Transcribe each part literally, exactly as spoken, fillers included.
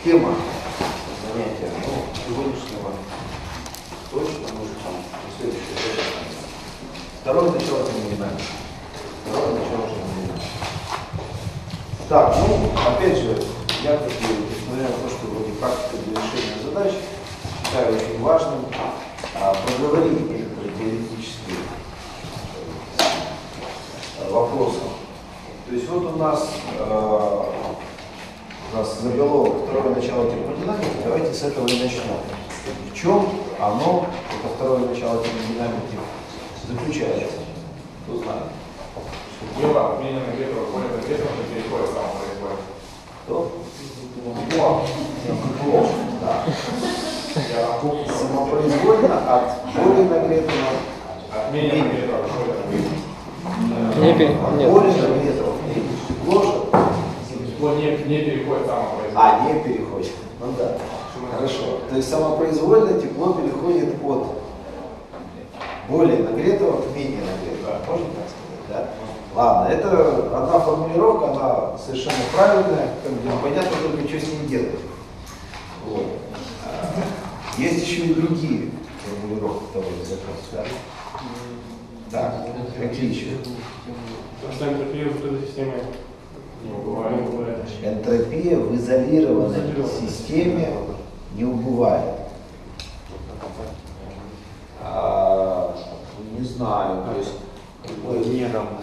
тема занятия, ну, сегодняшнего точно, может, там, следующее. Второе начало термодинамики. Второе начало термодинамики. Так, ну, опять же, я, несмотря на то, что вроде практика для решения задач, считаю очень важным а, проговорить некоторые теоретические а, вопросы. То есть вот у нас, э, у нас заголовок «Второе начало термодинамики». Давайте с этого и начнем. В чем оно, это второе начало термодинамики, заключается? Кто знает? Дело обмена нагретого поля нагретого на переходе самопроизвольно. Кто? Тепло. Тепло. Да. Самопроизвольно от более нагретого. От менее нагретого к более нагретому. От более нагретого. Тепло же? Тепло не, не переходит самопроизвольно. А, не переходит. Ну да. Хорошо. То есть самопроизвольно тепло переходит от более нагретого к менее нагретого. Можно так сказать, да? Ладно, это одна формулировка, она совершенно правильная, как бы понятно только, что с ней делать. Вот. Есть еще и другие формулировки того же запроса. Да? Так, какие еще? Что энтропия в этой системе не убывает. Энтропия в изолированной системе не убывает. А, не знаю, то есть какой неравноденствие.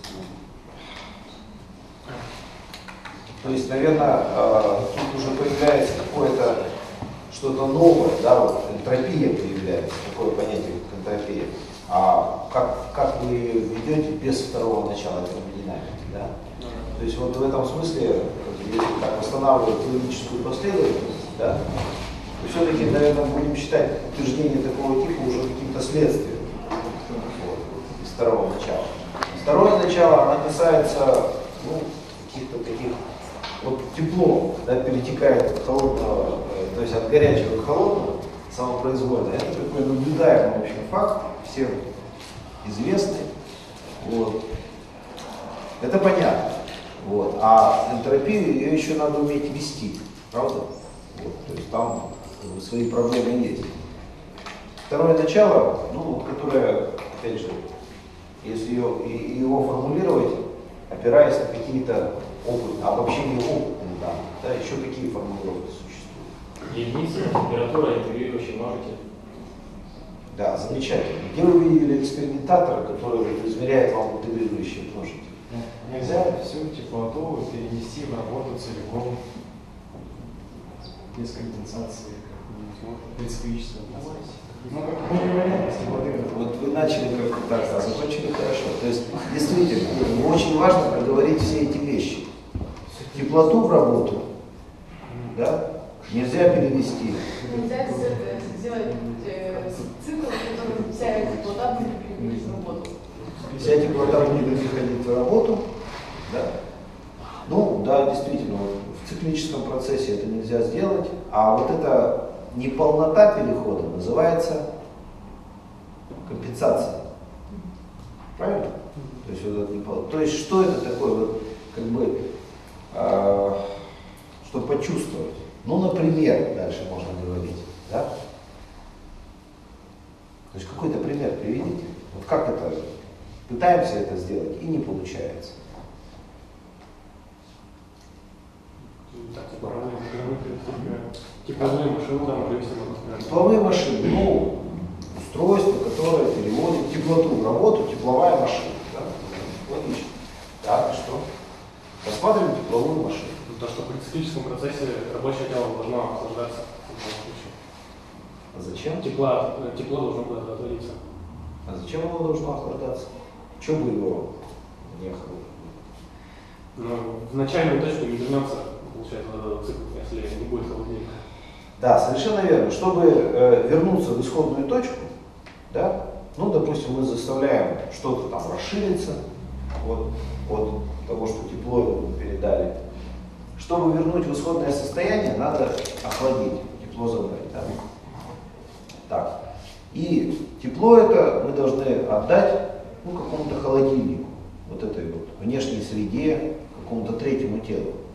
То есть, наверное, тут уже появляется какое-то что-то новое, да, вот энтропия появляется, такое понятие, как энтропия. А как, как вы ее ведете без второго начала термодинамики, да? То есть вот в этом смысле, если так восстанавливать логическую последовательность, да, то все-таки, наверное, будем считать утверждение такого типа уже каким-то следствием вот, из второго начала. Второе начало, оно касается ну, каких-то таких, вот тепло, да, перетекает от холодного, э, то есть от горячего к холодному, самопроизвольно. Это такой наблюдаемый, в общем, факт, всем известный. Вот. Это понятно. Вот. А энтропию ее еще надо уметь вести, правда? Вот. То есть там свои проблемы есть. Второе начало, ну, вот, которое, опять же, если ее, его формулировать, опираясь на какие-то опыты, обобщение опытных данных, да, еще какие формулировки существуют? Единица, температура, интегрирующий множитель. Да, замечательно. Где вы видели экспериментатора, который вот измеряет вам интегрирующий множитель? Нельзя всю теплоту перенести в работу целиком без конденсации, без количества. Ну, как не вариант, если воды. Вот вы начали как-то так, а закончили хорошо. То есть, действительно, очень важно проговорить все эти вещи. Теплоту в работу, да, нельзя перевести. Нельзя сделать цикл, в котором вся теплота будет приходить в работу. Вся теплота будет приходить в работу, да? Ну, да, действительно, вот в циклическом процессе это нельзя сделать, а вот эта неполнота перехода называется компенсацией. Правильно? То есть, вот это непол... То есть что это такое, вот, как бы, э, что почувствовать? Ну, например, дальше можно говорить, да? То есть какой-то пример приведите. Вот как это, пытаемся это сделать и не получается. Тепловые машины там привести можно. Тепловые машины, ну, устройство, которое переводит теплоту в работу, тепловая машина. Да? Логично. Так, и что? Рассматриваем тепловую машину. То, что при циклическом процессе рабочее тело должно охлаждаться в любом случае. А зачем? Тепло, тепло должно было отводиться. А зачем оно должно охлаждаться? Чего бы его не охлаждать? Но в начальную точку не вернется, получается, цикл, если не будет холодильника. Да, совершенно верно. Чтобы э, вернуться в исходную точку, да, ну, допустим, мы заставляем что-то там расшириться вот, от того, что тепло мы передали. Чтобы вернуть в исходное состояние, надо охладить, тепло забрать. Да? Так. И тепло это мы должны отдать ну, какому-то холодильнику, вот этой вот внешней среде, какому-то третьему телу.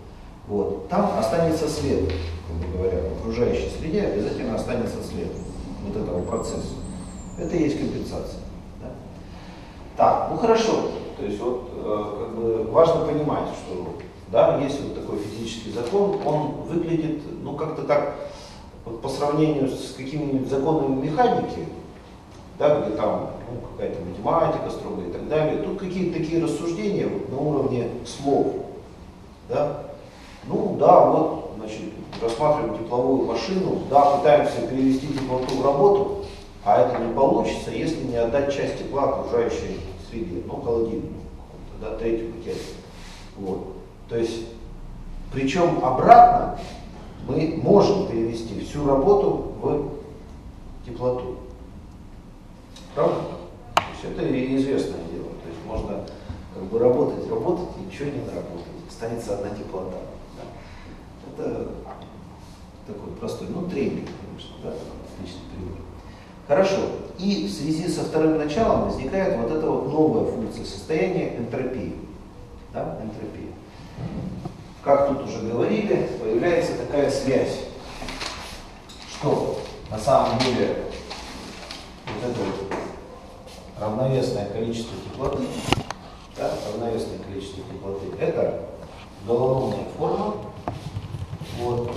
Вот. Там останется след, грубо говоря, в окружающей среде обязательно останется след вот этого процесса. Это и есть компенсация. Да? Так, ну хорошо. То есть вот э, как бы важно понимать, что да, есть вот такой физический закон, он выглядит, ну как-то так, вот по сравнению с какими-нибудь законами механики, да, где там ну, какая-то математика строгая и так далее, тут какие-то такие рассуждения вот, на уровне слов. Да? Ну да, вот, значит, рассматриваем тепловую машину, да, пытаемся перевести теплоту в работу, а это не получится, если не отдать часть тепла окружающей среде, ну, холодильнику, да, третью пакет. Вот. То есть, причем обратно мы можем перевести всю работу в теплоту. Правда? То есть это и известное дело. То есть можно как бы работать, работать и ничего не наработать. Останется одна теплота. Да? Это такой простой, ну, тренинг, конечно, да, отличный пример. Хорошо. И в связи со вторым началом возникает вот эта вот новая функция состояния энтропии. Да? Энтропия. Как тут уже говорили, появляется такая связь, что на самом деле вот это вот равновесное количество теплоты, да, равновесное количество теплоты, это головная форма. Вот.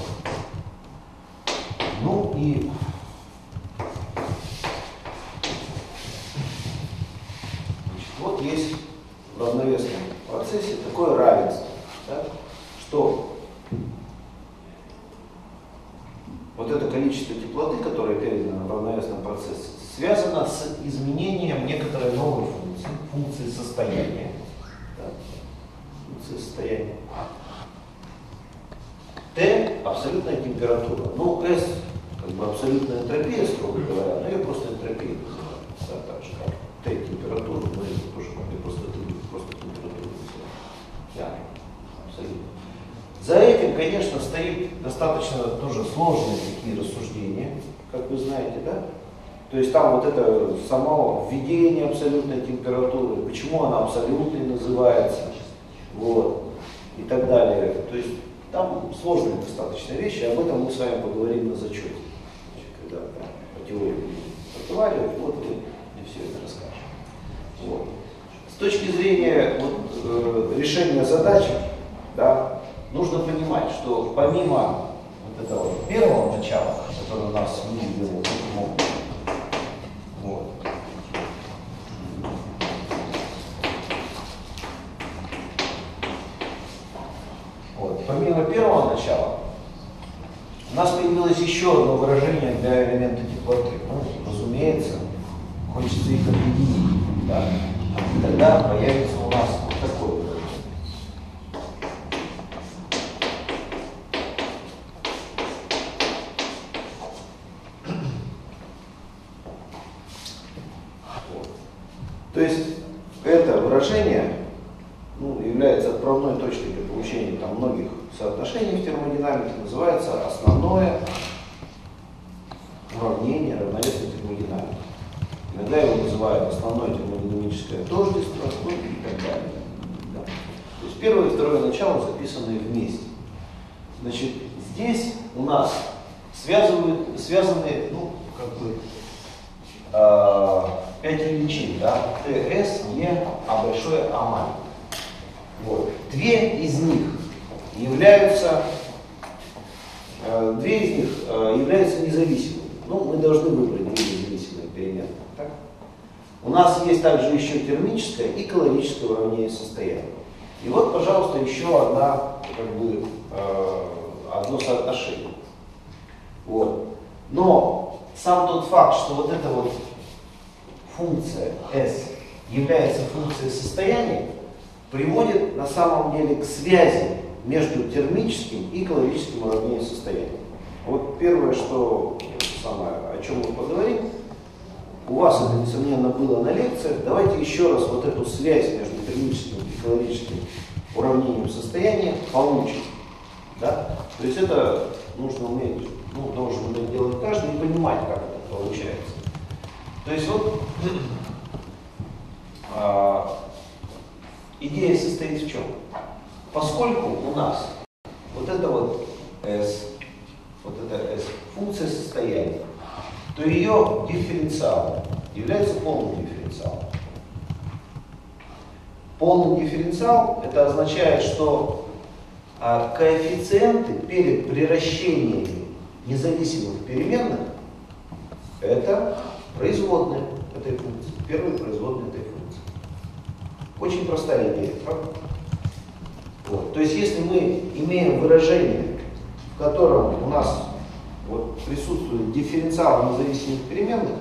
Ну и значит, вот есть в равновесном процессе такое равенство, да, что вот это количество теплоты, которое передано в равновесном процессе, связано с изменением некоторой новой функции, функции состояния. Да, функции состояния. Т – абсолютная температура. Ну, S – как бы абсолютная энтропия, строго говоря, но ее просто энтропия называют. Да, так же, как Т – температура, но это тоже могли просто, просто температуру называть. Да, абсолютно. За этим, конечно, стоит достаточно тоже сложные такие рассуждения, как вы знаете, да? То есть там вот это само введение абсолютной температуры, почему она абсолютной называется, вот, и так далее. То есть там сложные достаточно вещи, об этом мы с вами поговорим на зачете. Значит, когда по теории будем разговаривать, вот мы и все это расскажем. Вот. С точки зрения вот, э, решения задачи, да, нужно понимать, что помимо вот этого первого начала, которое у нас выделено таким образом, вот, вот, помимо первого начала, у нас появилось еще одно выражение для элемента теплоты. Ну, разумеется, хочется их объединить, да? И тогда появится у нас вот такое выражение. То есть это выражение ну, является отправной точкой для получения там, многих соотношений в термодинамике, называется основное уравнение равновесной термодинамики. Иногда его называют основное термодинамическое тождество, ну, и так далее. Да. То есть первое и второе начало записаны вместе. Значит, здесь у нас связывают, связаны, ну, как бы, э, пять величин, да, Т, С, Е, А большое, А маленькое. Вот. Две из них являются, э, две из них э, являются независимыми. Ну, мы должны выбрать две независимые переменные. Так? У нас есть также еще термическое и калорическое уравнение состояния. И вот, пожалуйста, еще одна, как бы, э, одно соотношение. Вот. Но сам тот факт, что вот эта вот функция S является функцией состояния, приводит на самом деле к связи между термическим и калорическим уравнением состояния. Вот первое, что самое, о чем мы поговорим, у вас это, несомненно, было на лекциях. Давайте еще раз вот эту связь между термическим и калорическим уравнением состояния получим. Да? То есть это нужно уметь, ну, должен уметь делать каждый и понимать, как это получается. То есть вот а, идея состоит в чем? Поскольку у нас вот вот это вот S, вот это S, функция состояния, то ее дифференциал является полным дифференциалом. Полный дифференциал это означает, что а, коэффициенты перед приращениями независимых переменных это производные этой функции, первые производные этой функции. Очень простая идея, правда? Вот. То есть если мы имеем выражение, в котором у нас вот присутствует дифференциал независимых переменных,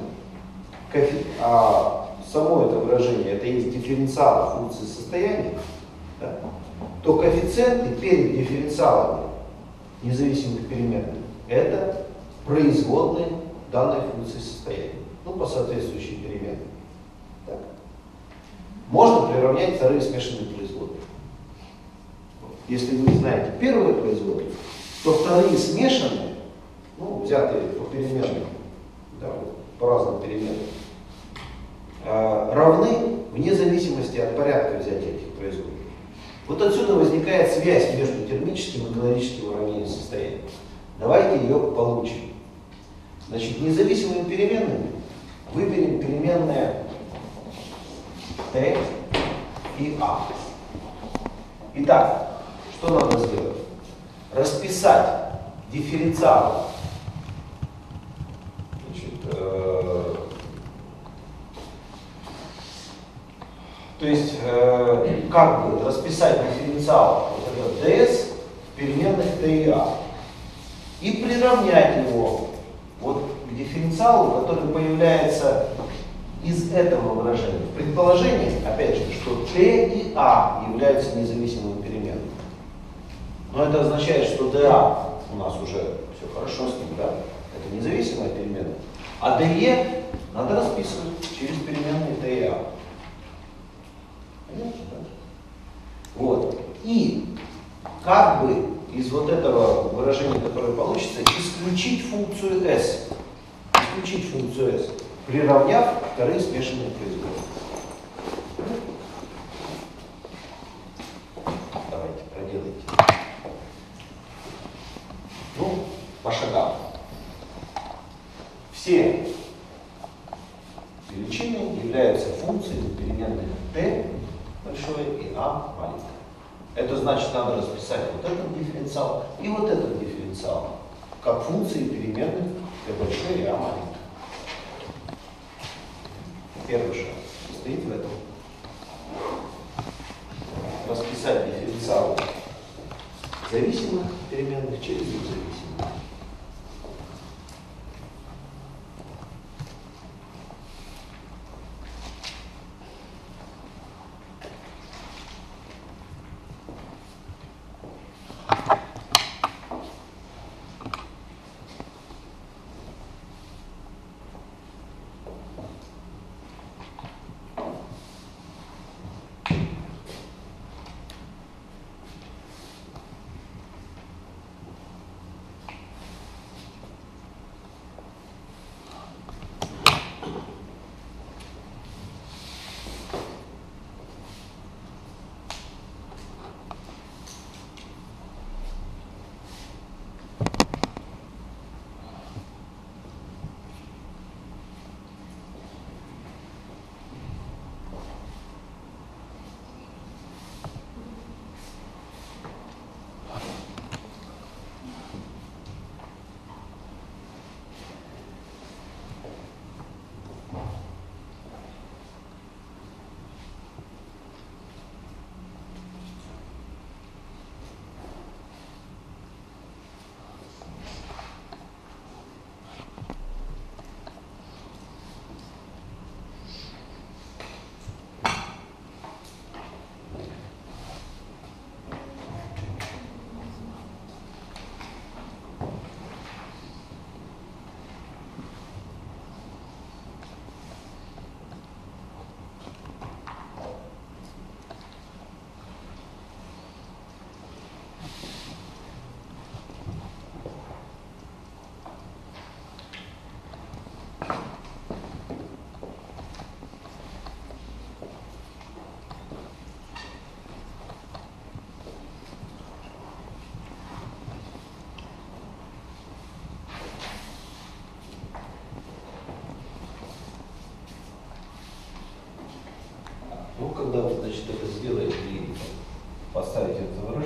а само это выражение это есть дифференциал функции состояния, да, то коэффициенты перед дифференциалами независимых переменных это производные данной функции состояния, ну по соответствующей переменной. Так. Можно приравнять вторые смешанные производные. Если вы знаете первые производные, то вторые смешанные, ну, взятые по переменным, да, по разным переменным, э, равны вне зависимости от порядка взятия этих производных. Вот отсюда возникает связь между термическим и каноническим уравнением состояния. Давайте ее получим. Значит, независимыми переменными выберем переменные t и a. Итак, что надо сделать? Расписать дифференциал. Значит, э, то есть, э, как бы расписать дифференциал вот этот ds в переменных t и a. И приравнять его вот к дифференциалу, который появляется из этого выражения. Предположение, опять же, что t и a являются независимыми переменными. Но это означает, что dA у нас уже все хорошо с ним, да? Это независимая переменная. А dE надо расписывать через переменные t и a. Понятно, да? Вот. И как бы из вот этого выражения, которое получится, исключить функцию s. Исключить функцию s, приравняв вторые смешанные производные. Давайте, проделайте. Ну, по шагам. Все величины являются функциями переменных t большое и a маленькое. Это значит, надо расписать вот этот дифференциал и вот этот дифференциал как функции переменных t большое и a маленькое. Первый шаг состоит в этом. Расписать дифференциал зависимых переменных через независимых.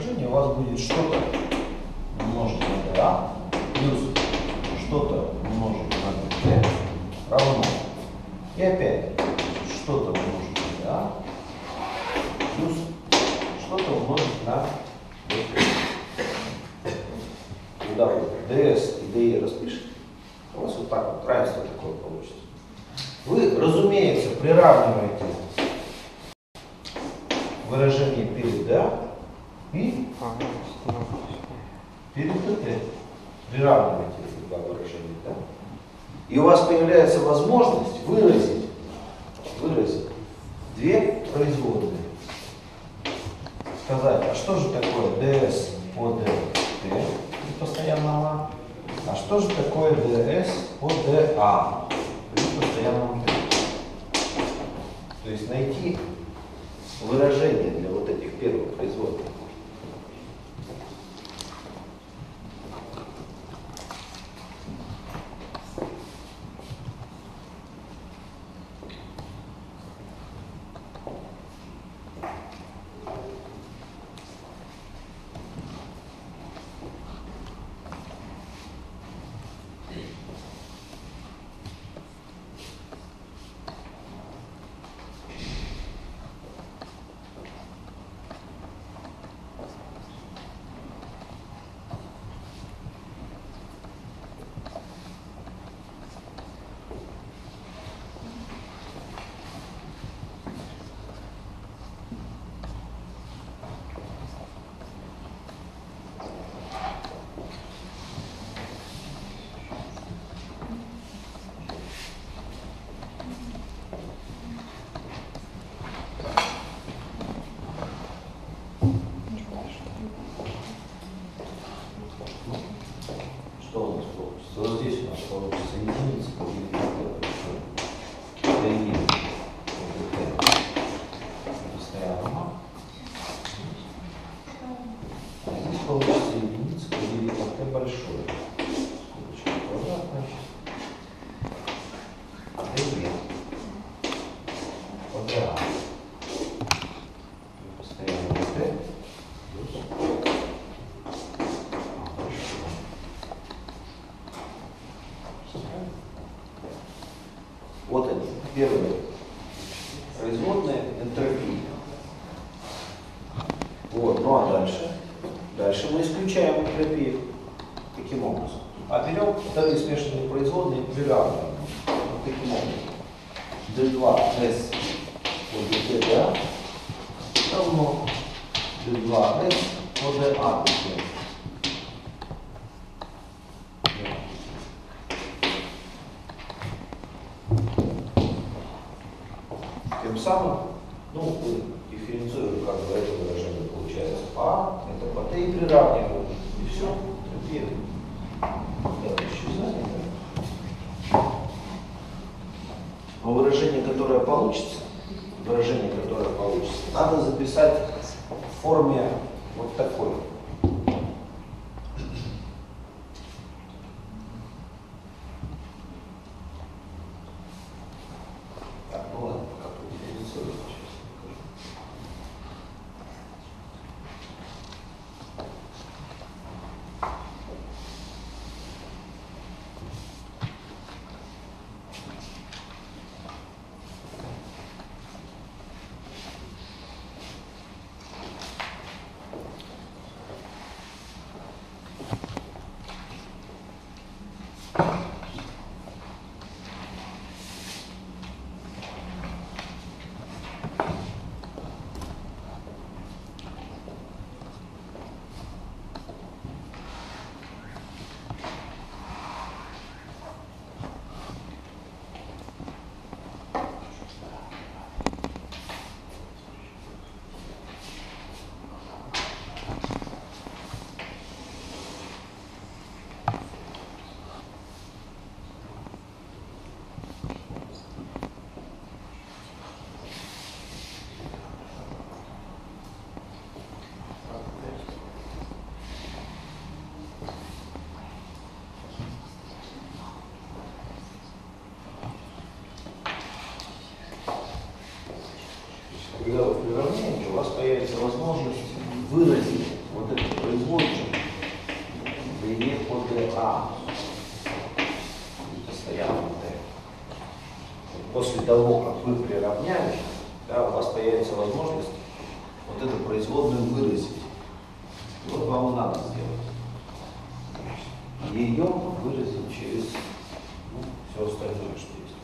выражение, у вас будет что-то умножить на dA плюс что-то умножить на dt равно. И опять что-то умножить на dA плюс что-то умножить на dt. Когда вы ds и di распишете, у вас вот так вот равенство такое получится. Вы, разумеется, приравниваете выражение перед dA и перед dt. Приравниваете эти два выражения, да? И у вас появляется возможность выразить, выразить две производные. Сказать, а что же такое ds по dt при постоянном а? А что же такое ds по dA при постоянном t? То есть найти выражение для вот этих первых производных. Что у нас получится? Вот здесь у нас получится единица поделить на t большое. Постоянно. А здесь получится единица поделить на t большое. Скобочка квадратная. dE по dA. Постоянно t плюс. Вот они, первые производные энтропии. Вот, ну а дальше? Дальше мы исключаем энтропию. Таким образом. А берем вторые смешанные производные и приравниваем. Вот таким образом. ди два эс по dA равно ди два эс по dA. Тем самым, ну, вы дифференцируете как бы это выражение, получается по А, это по Т и приравниваем. И все, энтропия. Да, исчезание, да. Но выражение, которое получится, выражение, которое получится, надо записать в форме вот такой. Так, ну ладно, пока подифференцирую. после того, как вы приравняли, да, у вас появится возможность вот эту производную выразить. Вот вам и надо сделать. Ее выразить через ну, все остальное, что есть.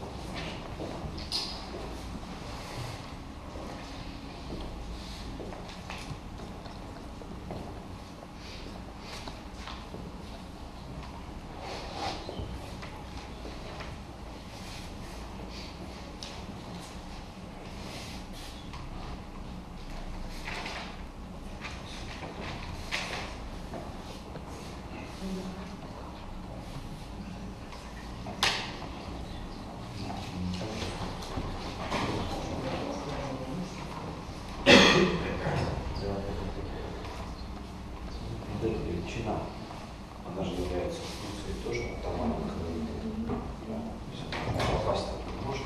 Она же является функцией тоже атомарной коллизии. Да? Попасть так можно.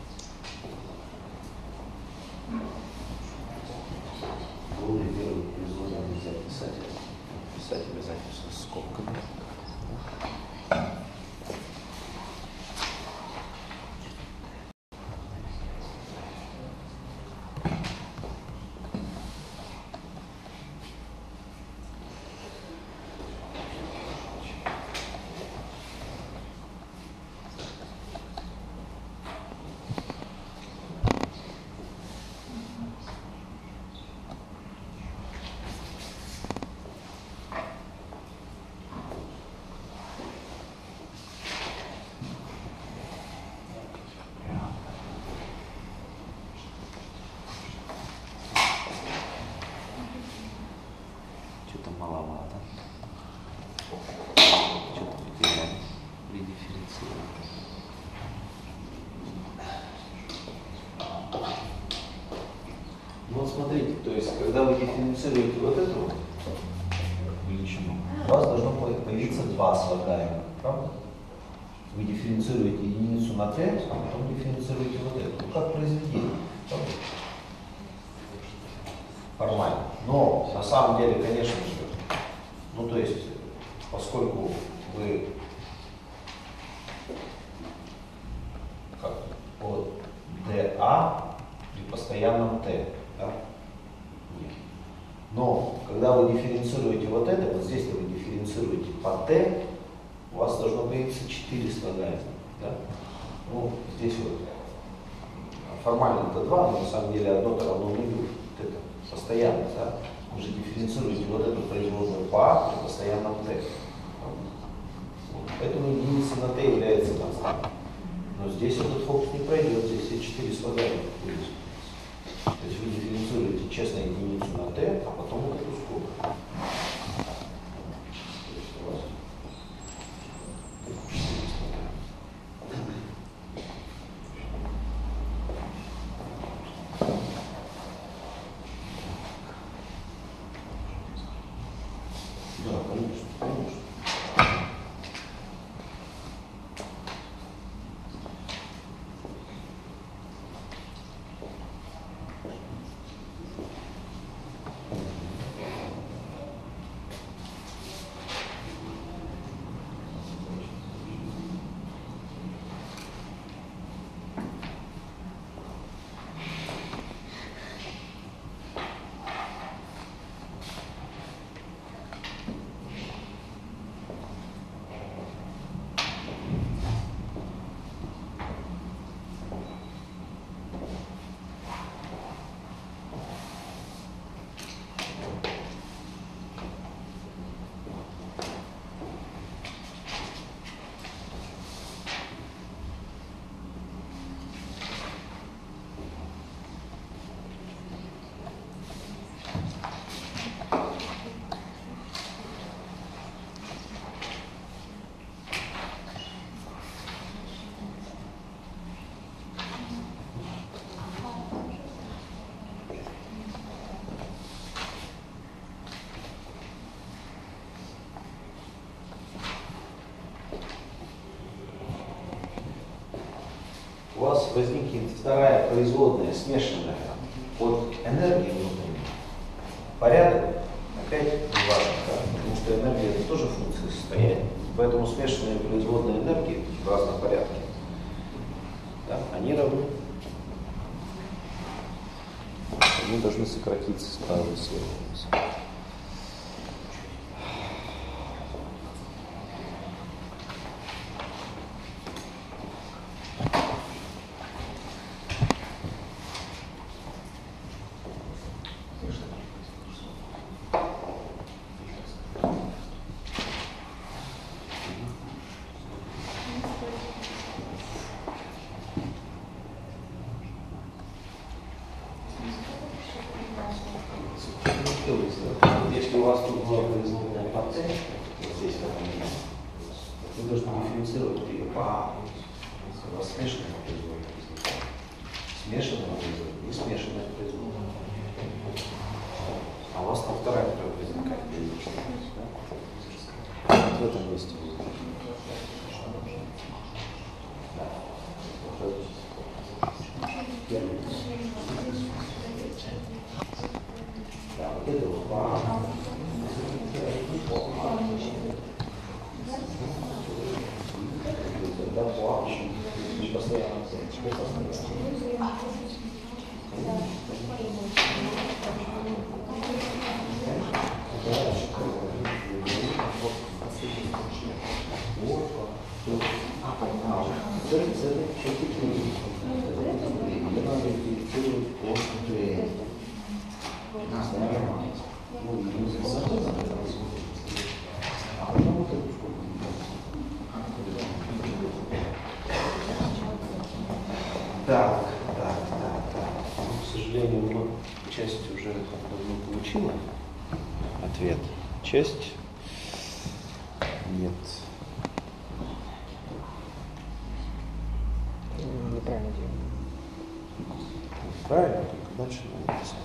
Был ли первый производный нельзя писать? Писать обязательно с скобками. Что-то маловато. Что-то потеряли при дифференцировании. Ну вот смотрите, то есть когда вы дифференцируете вот эту вот величину, у вас должно появиться два слагаемых, правда? Вы дифференцируете единицу на t, а потом дифференцируете вот эту. Ну как произведение, правда? Формально. Но на самом деле, конечно же, ну то есть, поскольку вы как от dA при постоянном t, да? Нет. Но когда вы дифференцируете вот это, вот здесь вы дифференцируете по t, у вас должно появиться четыре слагаемых, да? Ну, здесь вот формально это два, но на самом деле одно-то равно нулю. Вот это постоянно, да? Вы же дифференцируете вот эту производную по а при постоянном t. Поэтому единица на t является константой. Но здесь этот фокус не пройдет, здесь все четыре слагаемых будут. То есть вы дифференцируете честно единицу на t, а потом вот эту скобку. Да, конечно, конечно. У вас возникнет вторая производная, смешанная от энергии внутренней. Порядок опять не важен, да? Потому что энергия это тоже функция состояния. Поэтому смешанные производные энергии в разном порядке да, они равны. Они должны сократиться справа и слева. Если у вас тут была производная по Т, здесь вы должны дифференцировать ее по А. У вас смешанная производная возникает. Смешанная производная и смешанная производная. А у вас там вторая, которая возникает. Вот в этом месте. Первый. Да, вот это вот по А. Да, по А. Постоянно. Так, так, так, так. Ну, к сожалению, мы часть уже давно получила ответ. Часть нет. Неправильно делаем. Правильно, только дальше надо писать.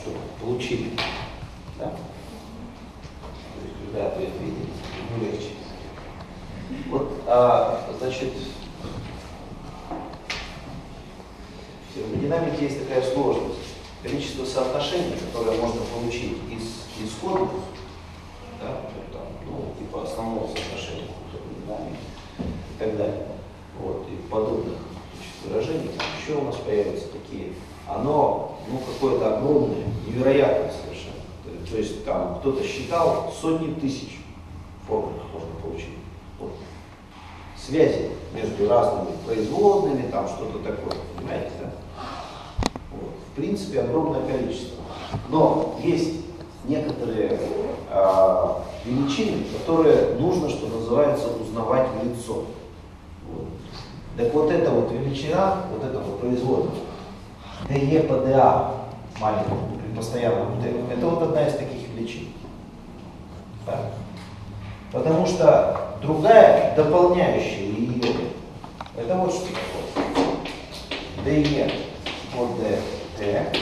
что? Получили. Да? То есть, когда ответ видели, ему легче. Вот, а, значит, в термодинамике есть такая сложность. Количество соотношений, которое можно получить из исходных, да, там, ну, типа основного соотношения термодинамики и так далее, вот, и подобных значит, выражений, там еще у нас появятся такие, оно, ну, какое-то огромное, невероятное совершенно. То, то есть там кто-то считал, сотни тысяч формул можно получить. Вот. Связи между разными производными, там что-то такое, понимаете, да? Вот. В принципе, огромное количество. Но есть некоторые э, величины, которые нужно, что называется, узнавать в лицо. Вот. Так вот эта вот величина, вот эта вот производная, ДЕ по ДА маленького при постоянном Т, это вот одна из таких величин. Да? Потому что другая, дополняющая ее, это вот что такое. ДЕ по ДТ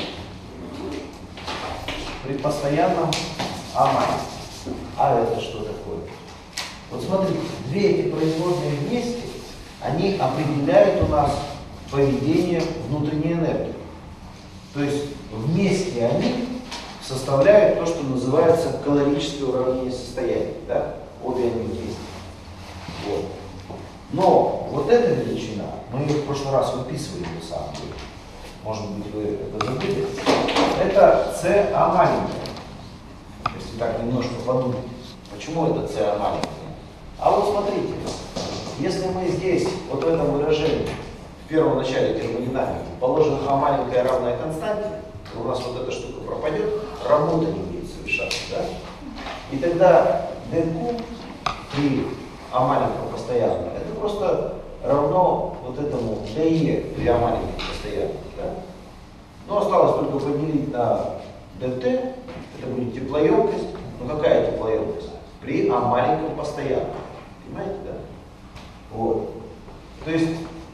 при постоянном А маленьком. А это что такое? Вот смотрите, две эти производные вместе, они определяют у нас поведение внутренней энергии. То есть вместе они составляют то, что называется калорическое уравнение состояния. Да? Обе они вместе. Вот. Но вот эта величина, мы ее в прошлый раз выписывали на самом деле. Может быть, вы это забыли. Это СА маленькая. Если так немножко подумать, почему это СА маленькая? А вот смотрите, если мы здесь, вот в этом выражении, в первом начале термодинамики, положим А маленькая равная константе, то у нас вот эта штука пропадет, работа не будет совершаться, да? И тогда dQ при А маленьком постоянном, это просто равно вот этому ДЕ при А маленьком постоянном, да? Но осталось только поделить на ДТ, это будет теплоемкость. Ну какая теплоемкость? При А маленьком постоянном. Понимаете, да? Вот. То есть,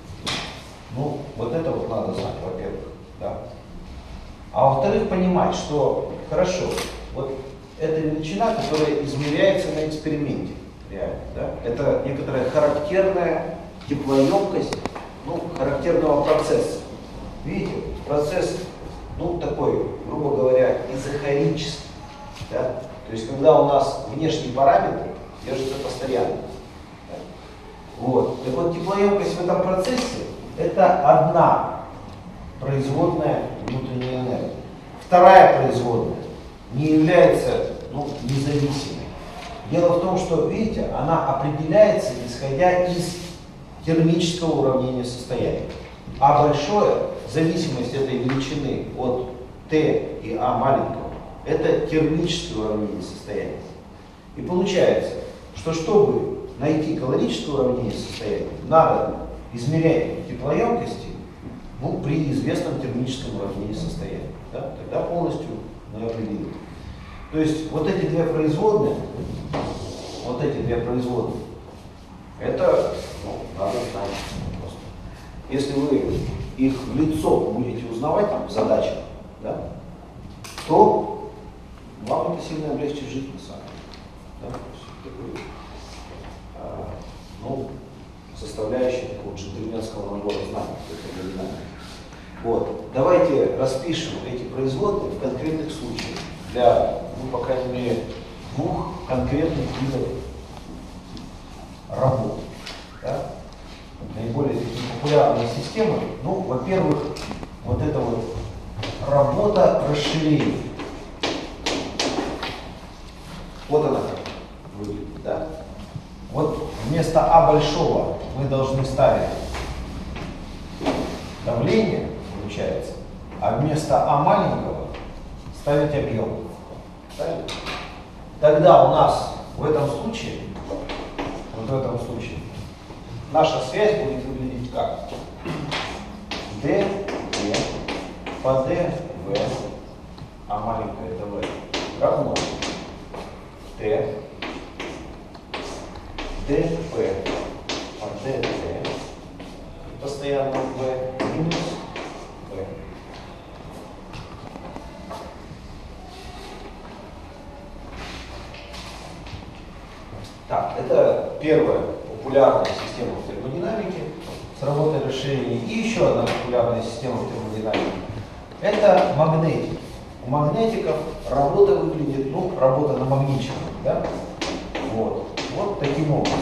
ну, вот это вот надо знать, во-первых, да. А во-вторых, понимать, что, хорошо, вот эта величина, которая измеряется на эксперименте, реально, да, это некоторая характерная теплоемкость, ну, характерного процесса. Видите, процесс, ну, такой, грубо говоря, изохорический, да. То есть, когда у нас внешние параметры держатся постоянно. Да? Вот. Так вот, теплоемкость в этом процессе – это одна производная внутренней энергии. Вторая производная не является, ну, независимой. Дело в том, что, видите, она определяется, исходя из термического уравнения состояния. А большое, зависимость этой величины от Т и А маленького, это термическое уравнение состояния. И получается, что чтобы найти калорическое уравнение состояния, надо измерять теплоемкости, ну, при известном термическом уравнении состояния. Да? Тогда полностью мы определим. То есть вот эти две производные, вот эти две производные, это, ну, надо знать просто. Если вы их в лицо будете узнавать там, в задачах, да, то вам это сильно облегчит жить на самом деле. Да? То есть, такой, а, ну, составляющая такого джентльменского набора знаний. Вот. Давайте распишем эти производные в конкретных случаях для, ну, по крайней мере, двух конкретных видов работ. Да? Наиболее популярные системы, ну, во-первых, вот эта вот работа расширения. Вот она как выглядит, да? Вот вместо А большого мы должны ставить давление, получается, а вместо А маленького ставить объем. Правильно? Тогда у нас в этом случае, вот в этом случае, наша связь будет выглядеть как? ДЕ по ДВ, а маленькое это В, равно Т ДП по ДТ, постоянно В минус В. первая популярная система в термодинамике с работой расширения. И еще одна популярная система в термодинамике – это магнетик. У магнетиков работа выглядит, ну, работа намагничена, да? Вот. Вот таким образом.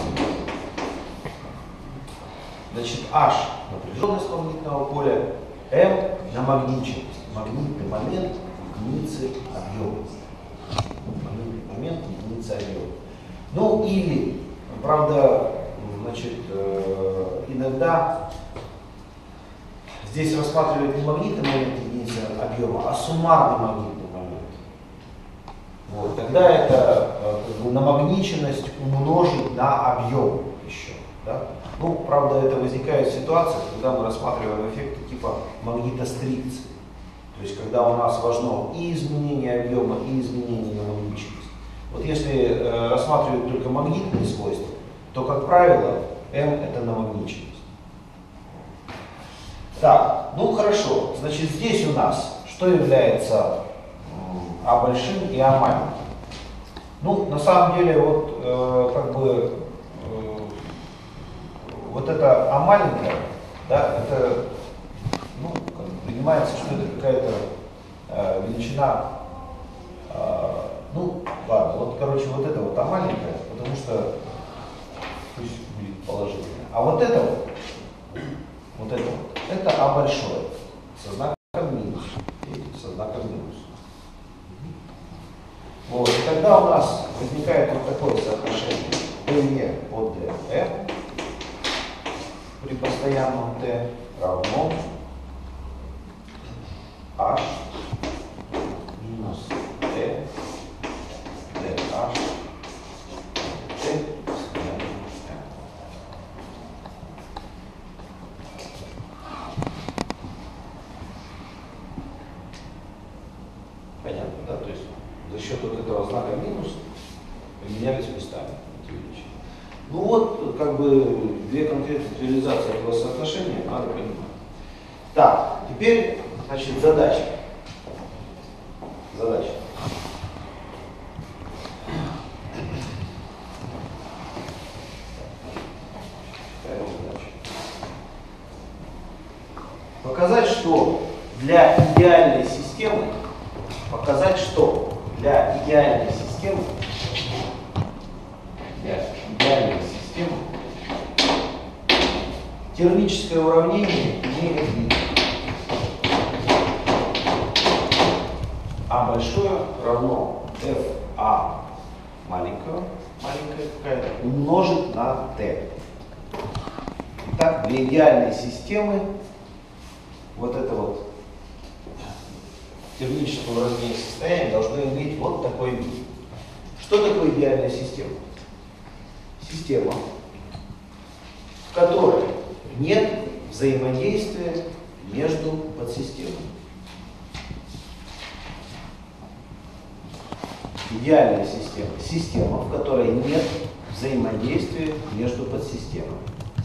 Значит, H – напряженность магнитного поля, M – намагниченность. Магнитный момент единицы объема. Магнитный момент единицы объема. Ну или, правда, значит, иногда здесь рассматривают не магнитный момент единицы объема, а суммарный магнитный момент. Вот. Тогда это как бы, намагниченность умножить на объем еще. Да? Ну, правда, это возникает ситуация, когда мы рассматриваем эффекты типа магнитострикции. То есть, когда у нас важно и изменение объема, и изменение намагниченности. Вот если э, рассматривать только магнитные свойства, то, как правило, M это намагниченность. Так, ну хорошо, значит, здесь у нас что является А большим и А маленьким? Ну, на самом деле, вот э, как бы э, вот это А маленькое, да, это, ну, принимается, что это какая-то э, величина, э, ну, ладно, вот, короче, вот это вот А маленькое, потому что пусть будет положительное. А вот это вот, вот это вот, это А большое, со знаком минус, и со знаком минус. Вот, и тогда у нас возникает вот такое соотношение ДЕ от ДФ при постоянном Т равно H минус Т ДH Т постоянном М. Понятно, да? То есть за счет вот этого знака минус поменялись местами эти величины. Ну вот, как бы, две конкретных реализации этого соотношения надо понимать. Так, теперь, значит, задача. Задача. Какая задача? Показать, что для идеальной системы Показать, что для идеальной системы, для идеальной системы термическое уравнение имеет вид А большое равно Фа маленького, маленькая какая-то, умножить на Т. Итак, для идеальной системы вот это вот термического уравнения состояния должно иметь вот такой вид. Что такое идеальная система? Система, в которой нет взаимодействия между подсистемами. Идеальная система. Система, в которой нет взаимодействия между подсистемами.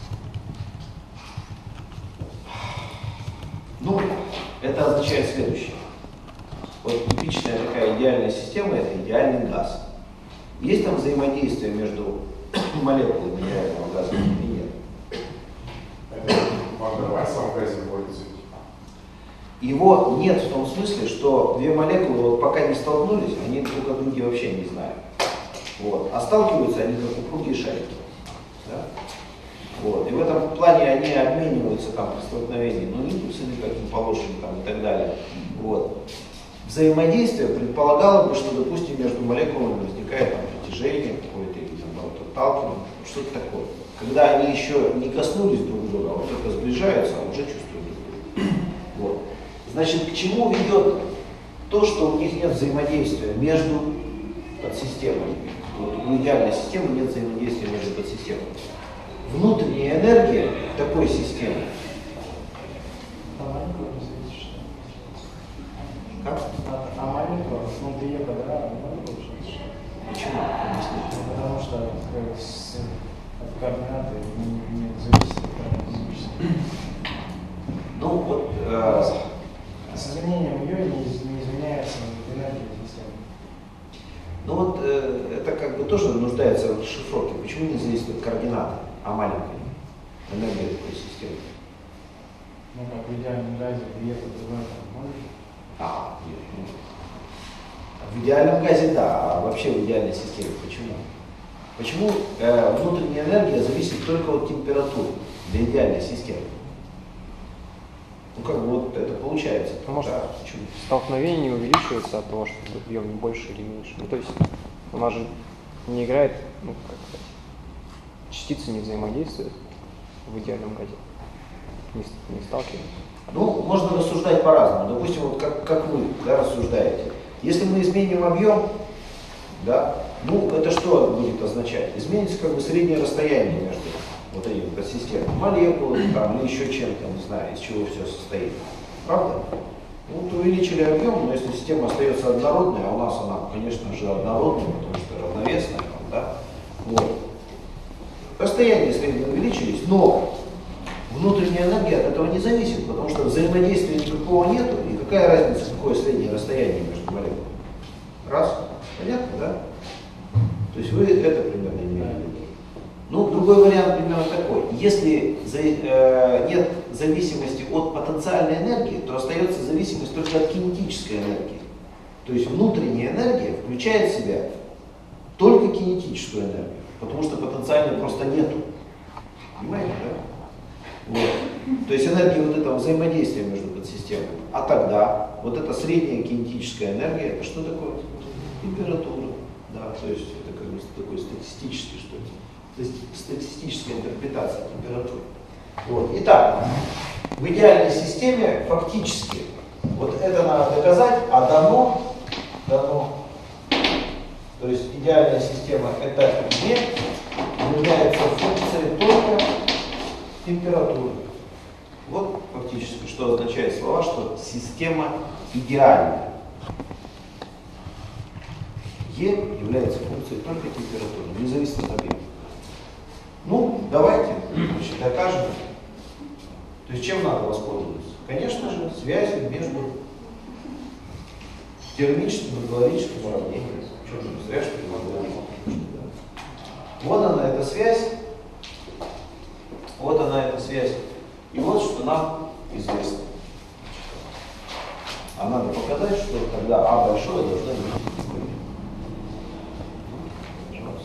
Ну, это означает следующее. Вот типичная такая идеальная система – это идеальный газ. Есть там взаимодействие между молекулами идеального газа или нет? Можно сам в газе пользоваться. Его нет в том смысле, что две молекулы, вот пока не столкнулись, они друг о друге вообще не знают. Вот. А сталкиваются они как упругие шарики. Да? Вот. И в этом плане они обмениваются там при столкновении, ну, импульсами, как им положено, там, и так далее. Вот. Взаимодействие предполагало бы, что, допустим, между молекулами возникает там, притяжение какое-то или там, отталкивание, что-то такое. Когда они еще не коснулись друг друга, а вот только сближаются, а уже чувствуют друг друга. Вот. Значит, к чему ведет то, что у них нет взаимодействия между подсистемами? Вот, у идеальной системы нет взаимодействия между подсистемами. Внутренняя энергия такой системы. Как? А маленького, ну ты ее квадрат, ну получается. Почему? Объясните. Потому что как, с, от координаты не, не зависит от координаты. Ну вот. Э, С изменением ее не, из- не изменяется энергия системы. ну вот э, это как как бы тоже нуждается в расшифровке. Почему не зависит от координаты, а маленькой энергии такой системы? Ну, как в идеальном газе, вес вызывает, может? А, нет, нет. В идеальном газе да, а вообще в идеальной системе почему? Почему э, внутренняя энергия зависит только от температуры для идеальной системы? Ну как бы вот это получается. Ну, может, да, почему? столкновение не увеличивается от того, что объем больше или меньше. Ну, то есть у нас же не играет, ну, как сказать, частицы не взаимодействуют в идеальном газе. Не, не сталкиваются. Ну, можно рассуждать по-разному. Допустим, вот как, как вы да, рассуждаете. Если мы изменим объем, да, ну это что будет означать? Изменится как бы среднее расстояние между вот этими подсистемами, молекулами там, или еще чем-то, не знаю, из чего все состоит. Правда? Ну, вот увеличили объем, но если система остается однородной, а у нас она, конечно же, однородная, потому что равновесная, да, вот. Расстояния средние увеличились, но внутренняя энергия от этого не зависит, потому что взаимодействия никакого нету, и какая разница, какое среднее расстояние между молекулами? Раз. Понятно, да? То есть вы это примерно имеете в виду. Ну, другой вариант примерно такой. Если за, э, нет зависимости от потенциальной энергии, то остается зависимость только от кинетической энергии. То есть внутренняя энергия включает в себя только кинетическую энергию, потому что потенциальной просто нету. Понимаете, да? Вот. То есть энергия вот этого взаимодействия между подсистемами. А тогда вот эта средняя кинетическая энергия, это что такое? Температура. Да, то есть это как бы такой статистический что-то. То есть статистическая интерпретация температуры. Вот. Итак, в идеальной системе фактически вот это надо доказать, а дано, дано, то есть идеальная система это не является функцией только температуры. Вот фактически, что означает слова, что система идеальна. Е является функцией только температуры, не зависит от объема. Ну, давайте, значит, докажем. То есть чем надо воспользоваться? Конечно же, связью между термическим и калорическим уравнением. Что же, зря что ли могу? Вот она эта связь. Вот она эта связь. И вот что нам известно. А надо показать, что когда А большое, должно быть такое. Пожалуйста.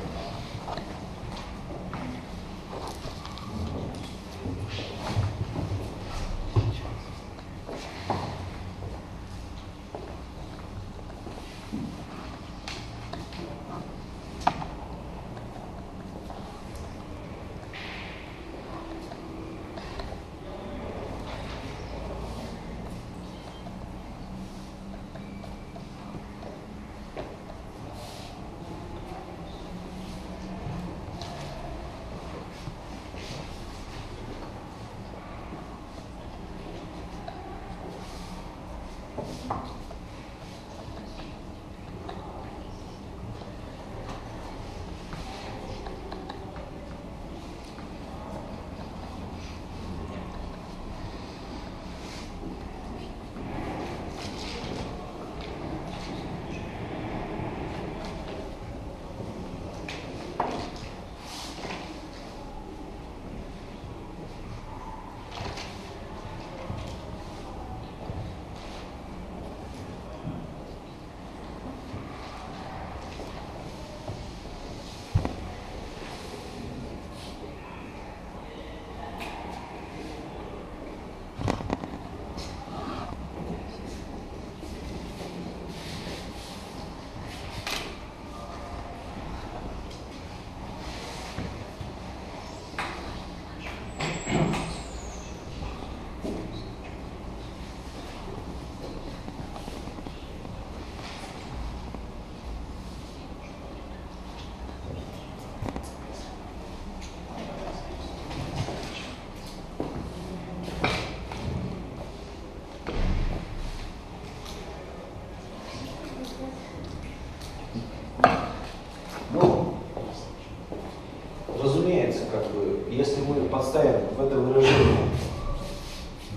Если мы подставим в это выражение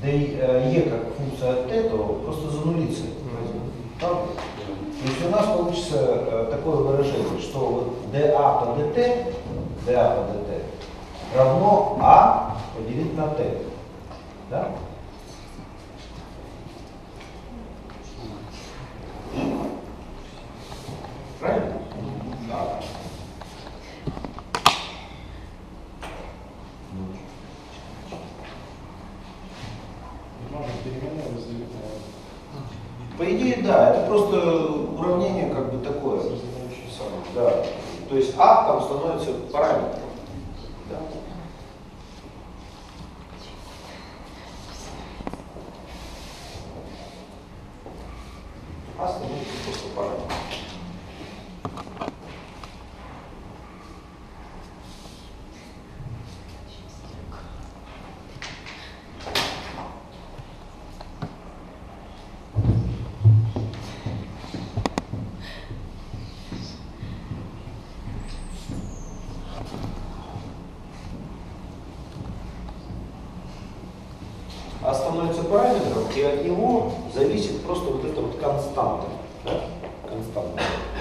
d, e как функция от t, то просто занулится. Правда? То есть у нас получается получится э, такое выражение, что вот dA по dt, dA по dt равно А поделить на t. Да? Правильно? Да. Можно переменные разделить на... По идее, да, это просто уравнение как бы такое. Самое, да. То есть А там становится параметром. Да. А становится просто параметром. А становится параметром, и от него зависит просто вот эта вот константа. Да? Константа.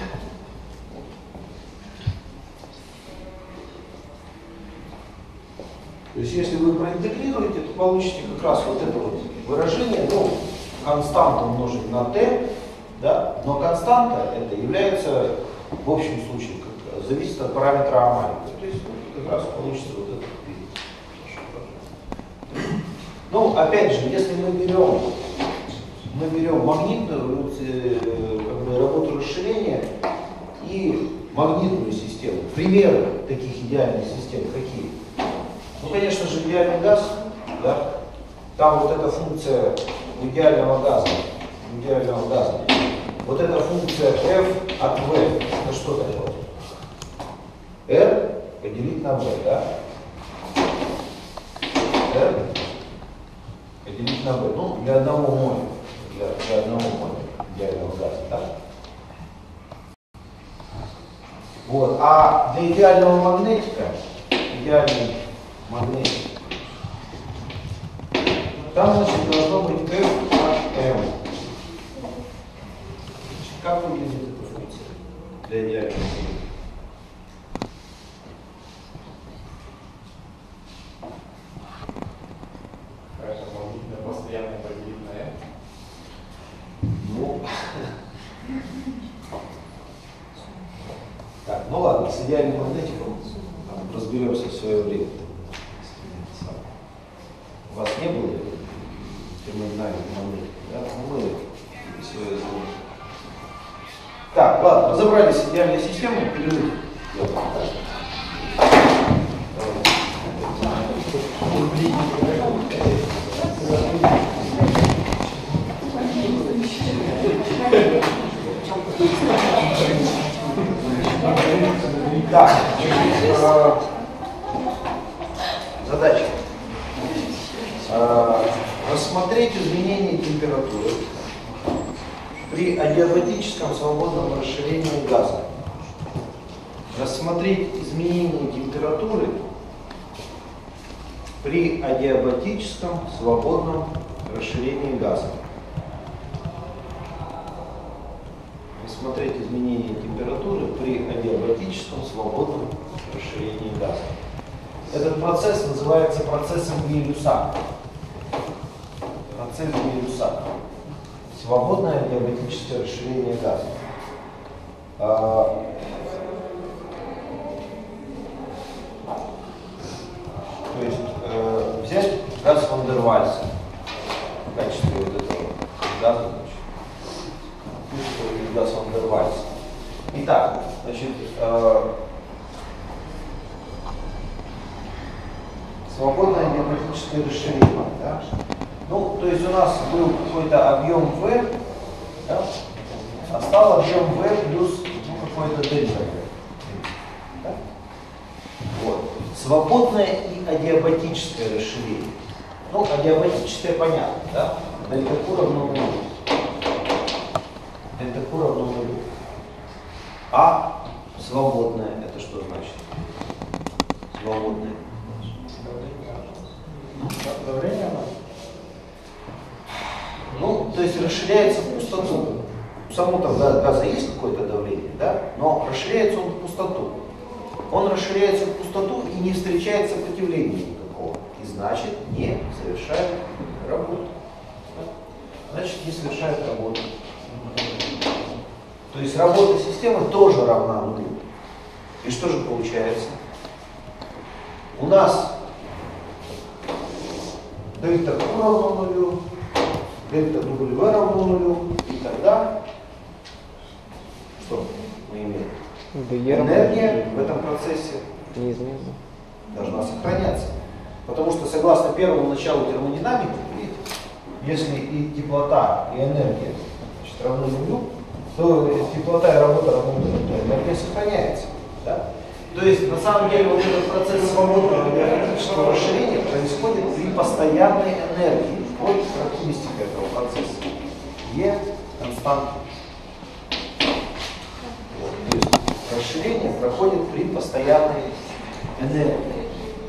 То есть если вы проинтегрируете, то получите как раз вот это вот выражение, ну, константа умножить на t, да? Но константа это является в общем случае как, зависит от параметра А маленького. То есть ну, как раз получится вот этот период. Ну, опять же, если мы берем, мы берем магнитную как бы, работу расширения и магнитную систему, примеры таких идеальных систем какие? Ну, конечно же, идеальный газ, да? Там вот эта функция идеального газа, идеального газа, вот эта функция f от v, это что такое? R поделить на v, да? R поделить на v, ну, для одного моля, для, для одного моля идеального газа, да? Вот, а для идеального магнетика, идеальный магнитик, там, значит, должно быть f от m. Значит, как выглядит эта функция для идеального магнитика? Какая-то магнитная постоянная поделить на m. Ну, так, ну ладно, с идеальным магнетиком там, разберемся в свое время. У вас не было термодинамики магнетики, да? Ну, мы свое сделали. Так, ладно, разобрались с идеальной системой, перерыв. Так, э, задача. Э, рассмотреть изменение температуры при адиабатическом свободном расширении газа. Рассмотреть изменение температуры при адиабатическом свободном расширении газа. Рассмотреть изменение температуры при адиабатическом свободном расширении газа. Этот процесс называется процессом Гей-Люсака. Процесс Гей-Люсака. Свободное адиабатическое расширение газа. А, то есть э, взять газ фон дер Вальса в качестве вот этого газа, значит, газ фон дер Вальса. Итак, значит, э, свободное адиабатическое расширение. Да? Ну, то есть у нас был какой-то объем V, да? А стал объем V плюс ну, какой-то дельта V. Да? Вот. Свободное и адиабатическое расширение. Ну, адиабатическое понятно, да? Дельта Q равно нулю. Дельта Q равно нулю. А свободное, это что значит? Свободное. Давление оно? Ну, то есть расширяется в пустоту. У самого газа есть какое-то давление, да? Но расширяется он в пустоту. Он расширяется в пустоту и не встречает сопротивления никакого. И значит не совершает работу. Значит не совершает работу. То есть работа системы тоже равна нулю. И что же получается? У нас дельта Q равно нулю, дельта W равно нулю, и тогда что мы имеем? Энергия в этом процессе неизменно должна сохраняться. Потому что согласно первому началу термодинамики, если и теплота, и энергия значит, равны нулю, то теплота и работа равны нулю, то энергия сохраняется. Да? То есть на самом деле вот этот процесс свободного энергетического расширения происходит при постоянной энергии. Вот характеристика этого процесса. Е константа. Вот, то есть расширение проходит при постоянной энергии.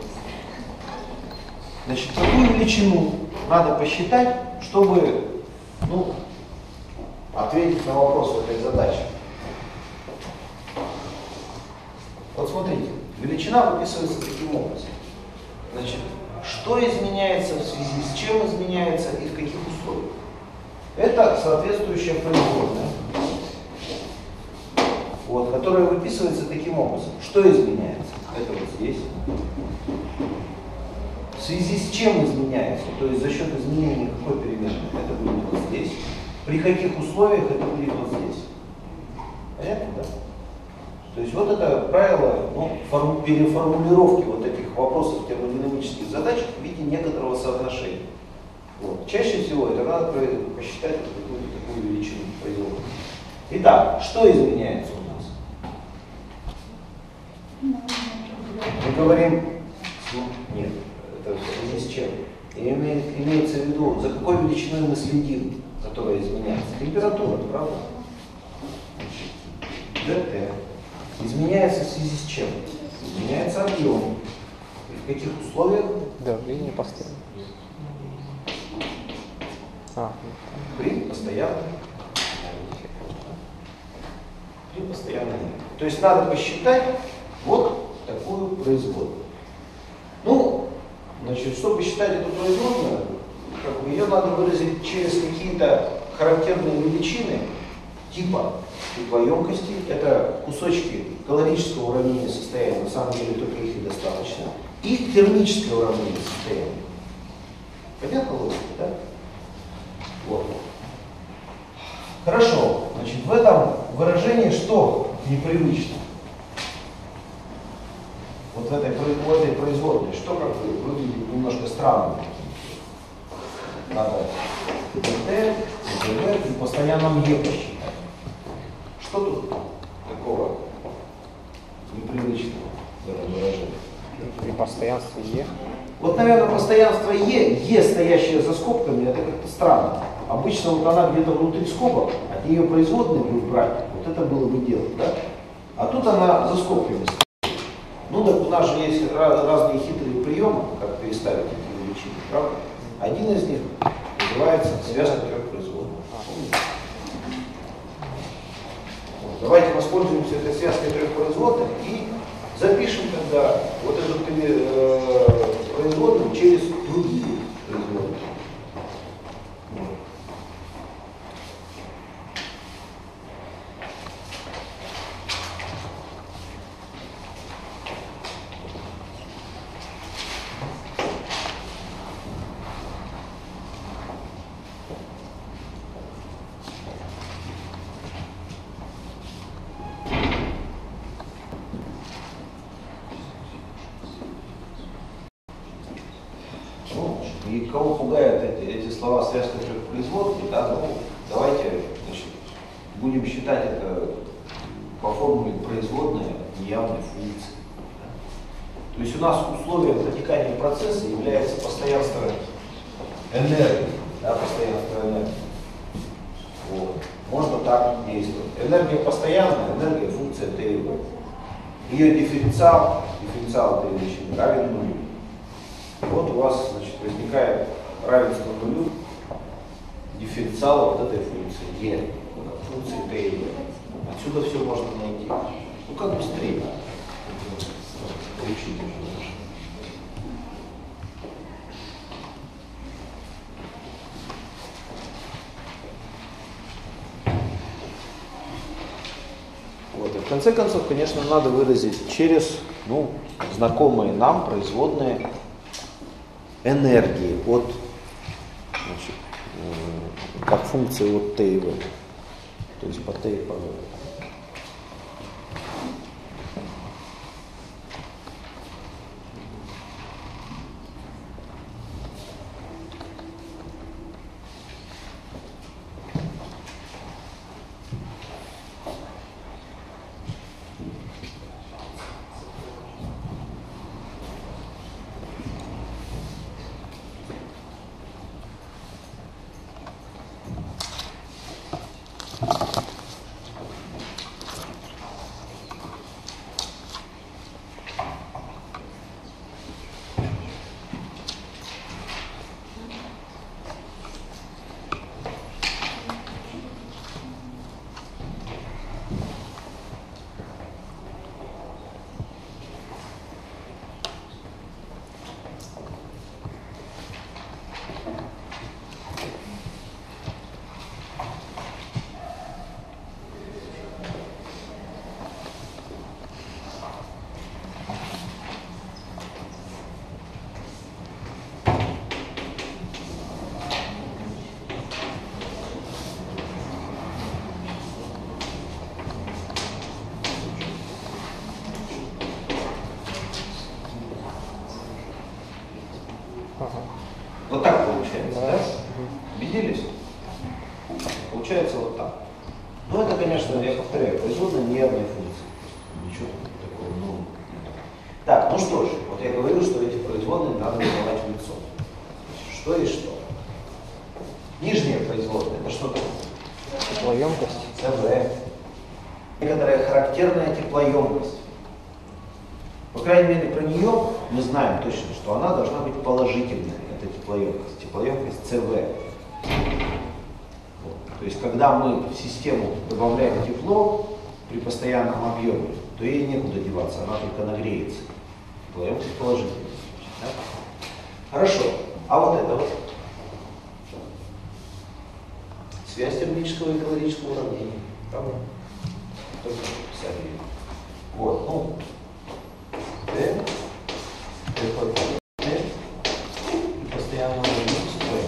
Значит, какую величину надо посчитать, чтобы ну, ответить на вопрос в этой задаче? Вот смотрите, величина выписывается таким образом. Значит, что изменяется в связи с чем изменяется и в каких условиях? Это соответствующая производная, вот, которая выписывается таким образом. Что изменяется? Это вот здесь. В связи с чем изменяется? То есть за счет изменения какой переменной? Это будет вот здесь. При каких условиях это будет вот здесь? Понятно, да? То есть вот это правило ну, форму, переформулировки вот этих вопросов термодинамических задач в виде некоторого соотношения. Вот. Чаще всего это надо посчитать вот такую, такую величину производную. Итак, что изменяется у нас? Мы говорим, нет, это в связи с чем? И имеется в виду, за какой величиной мы следим, которая изменяется. Температура, правда? ДТ. Изменяется в связи с чем? Изменяется объем. И в каких условиях? Давление постоянно. А, При постоянной. При постоянной. То есть надо посчитать вот такую производную. Ну, значит, чтобы посчитать эту производную, как бы ее надо выразить через какие-то характерные величины типа теплоемкости. Это кусочки калорического уравнения состояния, на самом деле только их и достаточно. И термическое уравнение состояния. Понятно логика, да? Вот. Хорошо. Значит, в этом выражении что непривычно? Вот в этой, в этой производной, что как бы выглядит немножко странно. Надо ДТ, ДТВ и постоянно Е посчитать. Что тут такого непривычного в этом выражении? при постоянстве Е. Вот, наверное, постоянство Е, Е, стоящее за скобками, это как-то странно. Обычно вот она где-то внутри скобок, от нее производные будут брать, вот это было бы дело, да? А тут она за скобками стоит. Ну так у нас же есть разные хитрые приемы, как переставить эти величины, правда? Один из них называется связка трех производных. Вот, давайте воспользуемся этой связкой трех производных и запишем тогда вот эту э, производную через другие производные. И кого пугают эти, эти слова связка трех производных, да, ну, давайте значит, будем считать это по формуле производная неявной функции. Да. То есть у нас условием протекания процесса является постоянство энергии, да, постоянство энергии. Вот. Можно так действовать. Энергия постоянная, энергия функция Т и В. Ее дифференциал, дифференциал этой величины равен нулю. Вот у вас значит, возникает равенство нулю дифференциала вот этой функции Е, функции Отсюда все можно найти. Ну как быстрее получить уже. Вот. И в конце концов, конечно, надо выразить через, ну, знакомые нам производные энергии от, значит, э, как функции от Т и В. То есть по Т и по В. Вот так получается, да? Убедились? Получается вот так. Ну это, конечно, я повторяю, производная нервной функции. Ничего такого нового. Так, ну что ж, вот я говорю, что эти производные надо называть в лицо. Что и что. Нижняя производная, это что такое? Теплоемкость. ЦВ. Некоторая характерная теплоемкость. По крайней мере, про нее мы знаем точно, что она должна быть положительной. Это теплоемкость. Теплоемкость ЦВ. Вот. То есть, когда мы в систему добавляем тепло при постоянном объеме, то ей некуда деваться, она только нагреется. Теплоемкость положительная. Да? Хорошо. А вот это вот. Связь термического и калорического уравнения. Правда? Только писали ее. Вот, ну. Т, Т, и постоянно строим.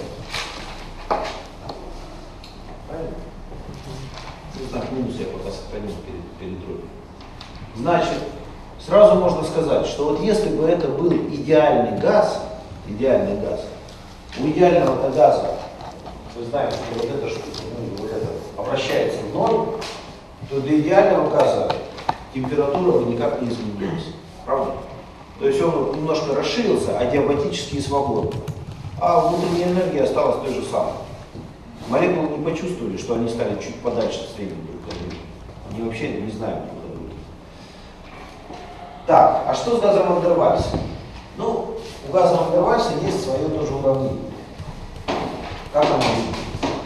Правильно? Ну, знак минус я пока сохранил перед, перед дробью. Значит, сразу можно сказать, что вот если бы это был идеальный газ, идеальный газ, у идеального газа, вы знаете, что вот эта штука, ну, вот это обращается в ноль, то для идеального газа температура бы никак не изменилась. Правда? То есть он немножко расширился, адиабатически и свободно. А внутренняя энергия осталась той же самой. Молекулы не почувствовали, что они стали чуть подальше в среднем друг от друга. Они вообще не знают друг от друга. Так, а что с газом Ван дер Вальса? Ну, у газа Ван дер Вальса есть свое тоже уравнение. Как оно выглядит?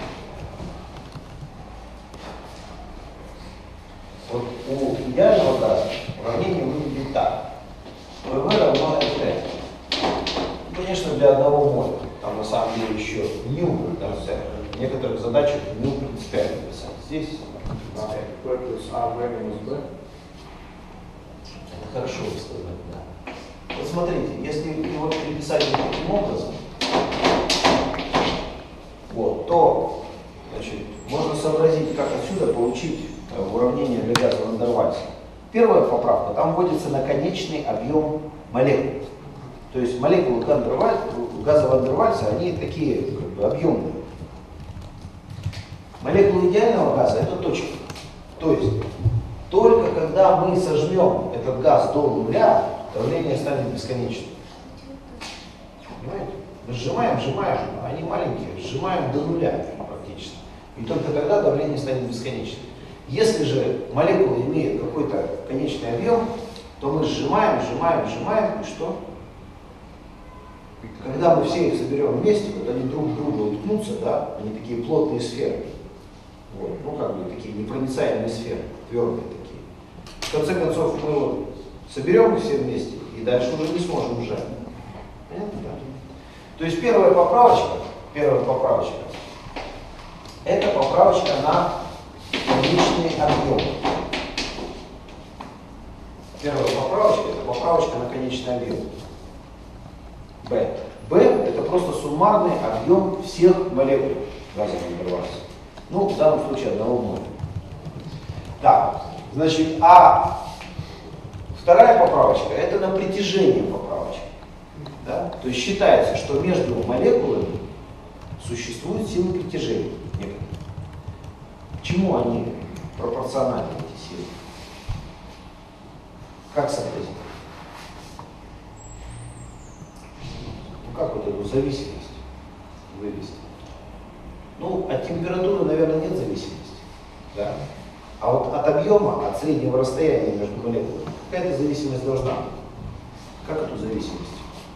Вот у идеального газа уравнение выглядит так. вэ вэ равно эф тэ. Конечно, для одного моля. Там на самом деле еще ню, да, в некоторых задачах ню принципиально писать. Здесь P плюс А, В минус Б. это хорошо сказать, да. Вот смотрите, если его переписать таким образом, вот, то значит, можно сообразить, как отсюда получить уравнение для газа Ван дер Вальса. Первая поправка, там вводится на конечный объем молекул. То есть молекулы газа Ван дер Вальса, они такие как бы объемные. Молекулы идеального газа это точка. То есть только когда мы сожмем этот газ до нуля, давление станет бесконечным. Понимаете? Мы сжимаем, сжимаем, а они маленькие, сжимаем до нуля практически. И только тогда давление станет бесконечным. Если же молекула имеет какой-то конечный объем, то мы сжимаем, сжимаем, сжимаем, и что? Когда мы все их соберем вместе, вот они друг к другу уткнутся, да, они такие плотные сферы. Вот, ну как бы такие непроницаемые. непроницаемые сферы, твердые такие. В конце концов, мы вот соберем их все вместе и дальше уже не сможем сжать. Понятно? Да? То есть первая поправочка, первая поправочка, это поправочка на конечный объем. Первая поправочка – это поправочка на конечный объем. Б. Б – это просто суммарный объем всех молекул газовой интервации. Ну, в данном случае одного моля. Так, значит, а вторая поправочка – это на притяжение поправочки. Да? То есть считается, что между молекулами существуют силы притяжения. Некоторые. К чему они пропорциональны, эти силы? Как соответственно? Ну как вот эту зависимость вывести? Ну, от температуры, наверное, нет зависимости. Да? А вот от объема, от среднего расстояния между молекулами, какая-то зависимость должна быть. Как эту зависимость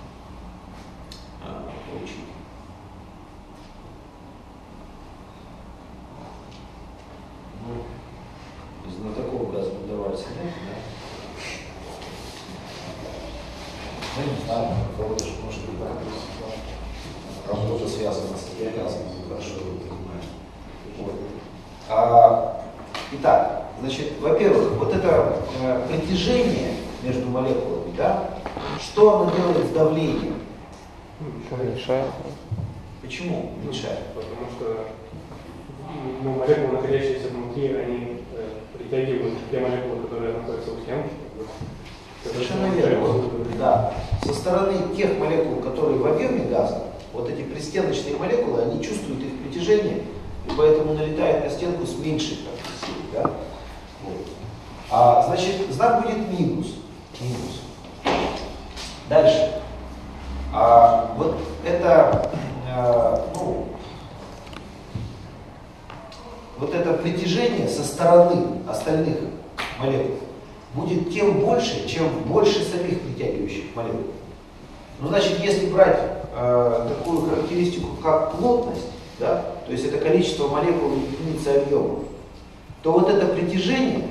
а, получить? Ну, из знатоков газового давались, нет? Да? Ну, не знаю, кого-то же может быть, да? Работа связана с этим газом, хорошо его понимаю. Вот. А, итак, значит, во-первых, вот это э, притяжение между молекулами, да, что оно делает с давлением? Уменьшает. Почему уменьшает? Потому что ну, молекулы, находящиеся внутри, они э, притягивают те молекулы, которые находятся у стенки. Совершенно верно. Да. Со стороны тех молекул, которые в объеме газа, вот эти пристеночные молекулы, они чувствуют их притяжение, и поэтому налетают на стенку с меньшей силой. Да? Вот. А, значит, знак будет минус. Минус. Дальше. А, вот это, а, ну, вот это притяжение со стороны остальных молекул будет тем больше, чем больше самих притягивающих молекул. Ну, значит, если брать э, такую характеристику, как плотность, да, то есть это количество молекул в единице объема, то вот это притяжение,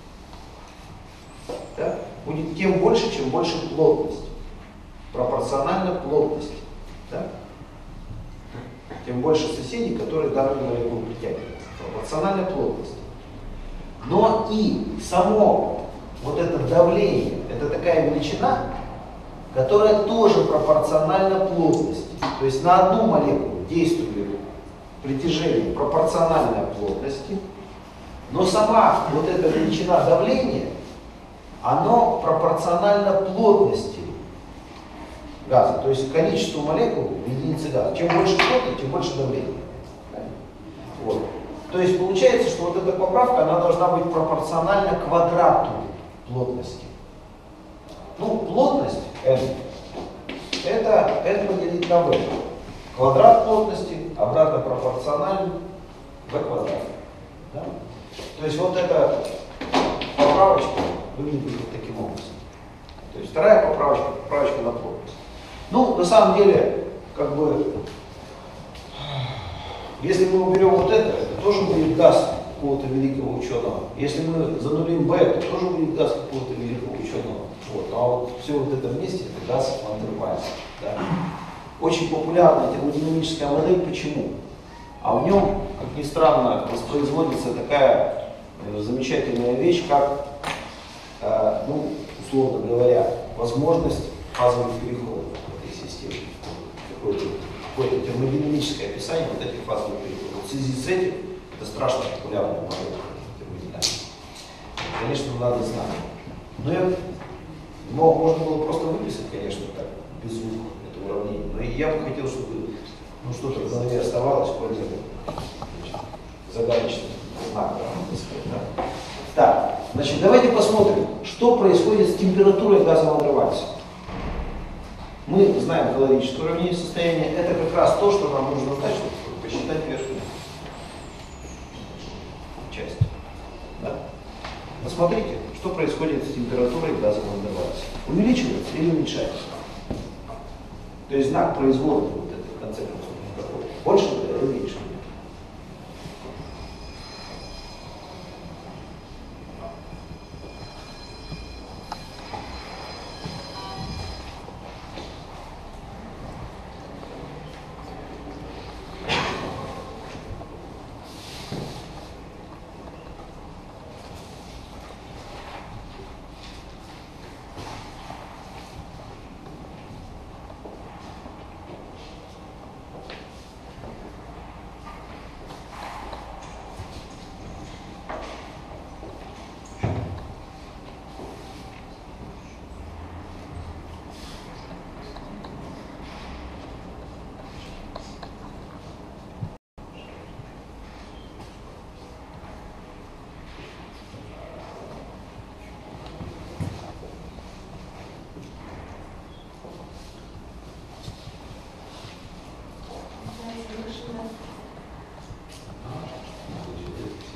да, будет тем больше, чем больше плотность. Пропорционально плотности. Да? Тем больше соседей, которые данную молекулу притягивают. Пропорционально плотности. Но и само вот это давление, это такая величина, которая тоже пропорциональна плотности. То есть на одну молекулу действует притяжение пропорциональной плотности, но сама вот эта величина давления, оно пропорционально плотности газа, то есть количеству молекул в единице газа. Чем больше плотность, тем больше давление. Вот. То есть получается, что вот эта поправка, она должна быть пропорциональна квадрату плотности. Ну, плотность n, это n поделить на v. Квадрат плотности обратно пропорционален v квадрат. Да? То есть вот эта поправочка выглядит вот таким образом. То есть вторая поправочка, поправочка на плотность. Ну, на самом деле, как бы, если мы уберем вот это, это тоже будет газ какого-то великого ученого. Если мы занулим b, это тоже будет газ какого-то великого ученого. Вот. А вот все вот это вместе, это газ Ван дер Вальс. Да? Очень популярная термодинамическая модель. Почему? А в нем, как ни странно, воспроизводится такая э, замечательная вещь, как, э, ну, условно говоря, возможность фазовых переходов в этой системе. Какое-то, какое-то термодинамическое описание вот этих фазовых переходов. Вот в связи с этим это страшно популярная модель термодинамики. Конечно, надо знать. Но я, но можно было просто выписать, конечно, так, без звука это уравнение. Но я бы хотел, чтобы ну, что-то в голове оставалось, пользуясь загадочным знаком. Да? Так, значит, давайте посмотрим, что происходит с температурой газа Ван дер Вальса. Мы знаем калорическое уравнение состояния. Это как раз то, что нам нужно знать, чтобы посчитать верхнюю часть. Да? Посмотрите, что происходит с температурой газа Ван дер Вальса. Увеличивается или уменьшается? То есть знак производной вот этой, в конце концов, какой? Больше или меньше?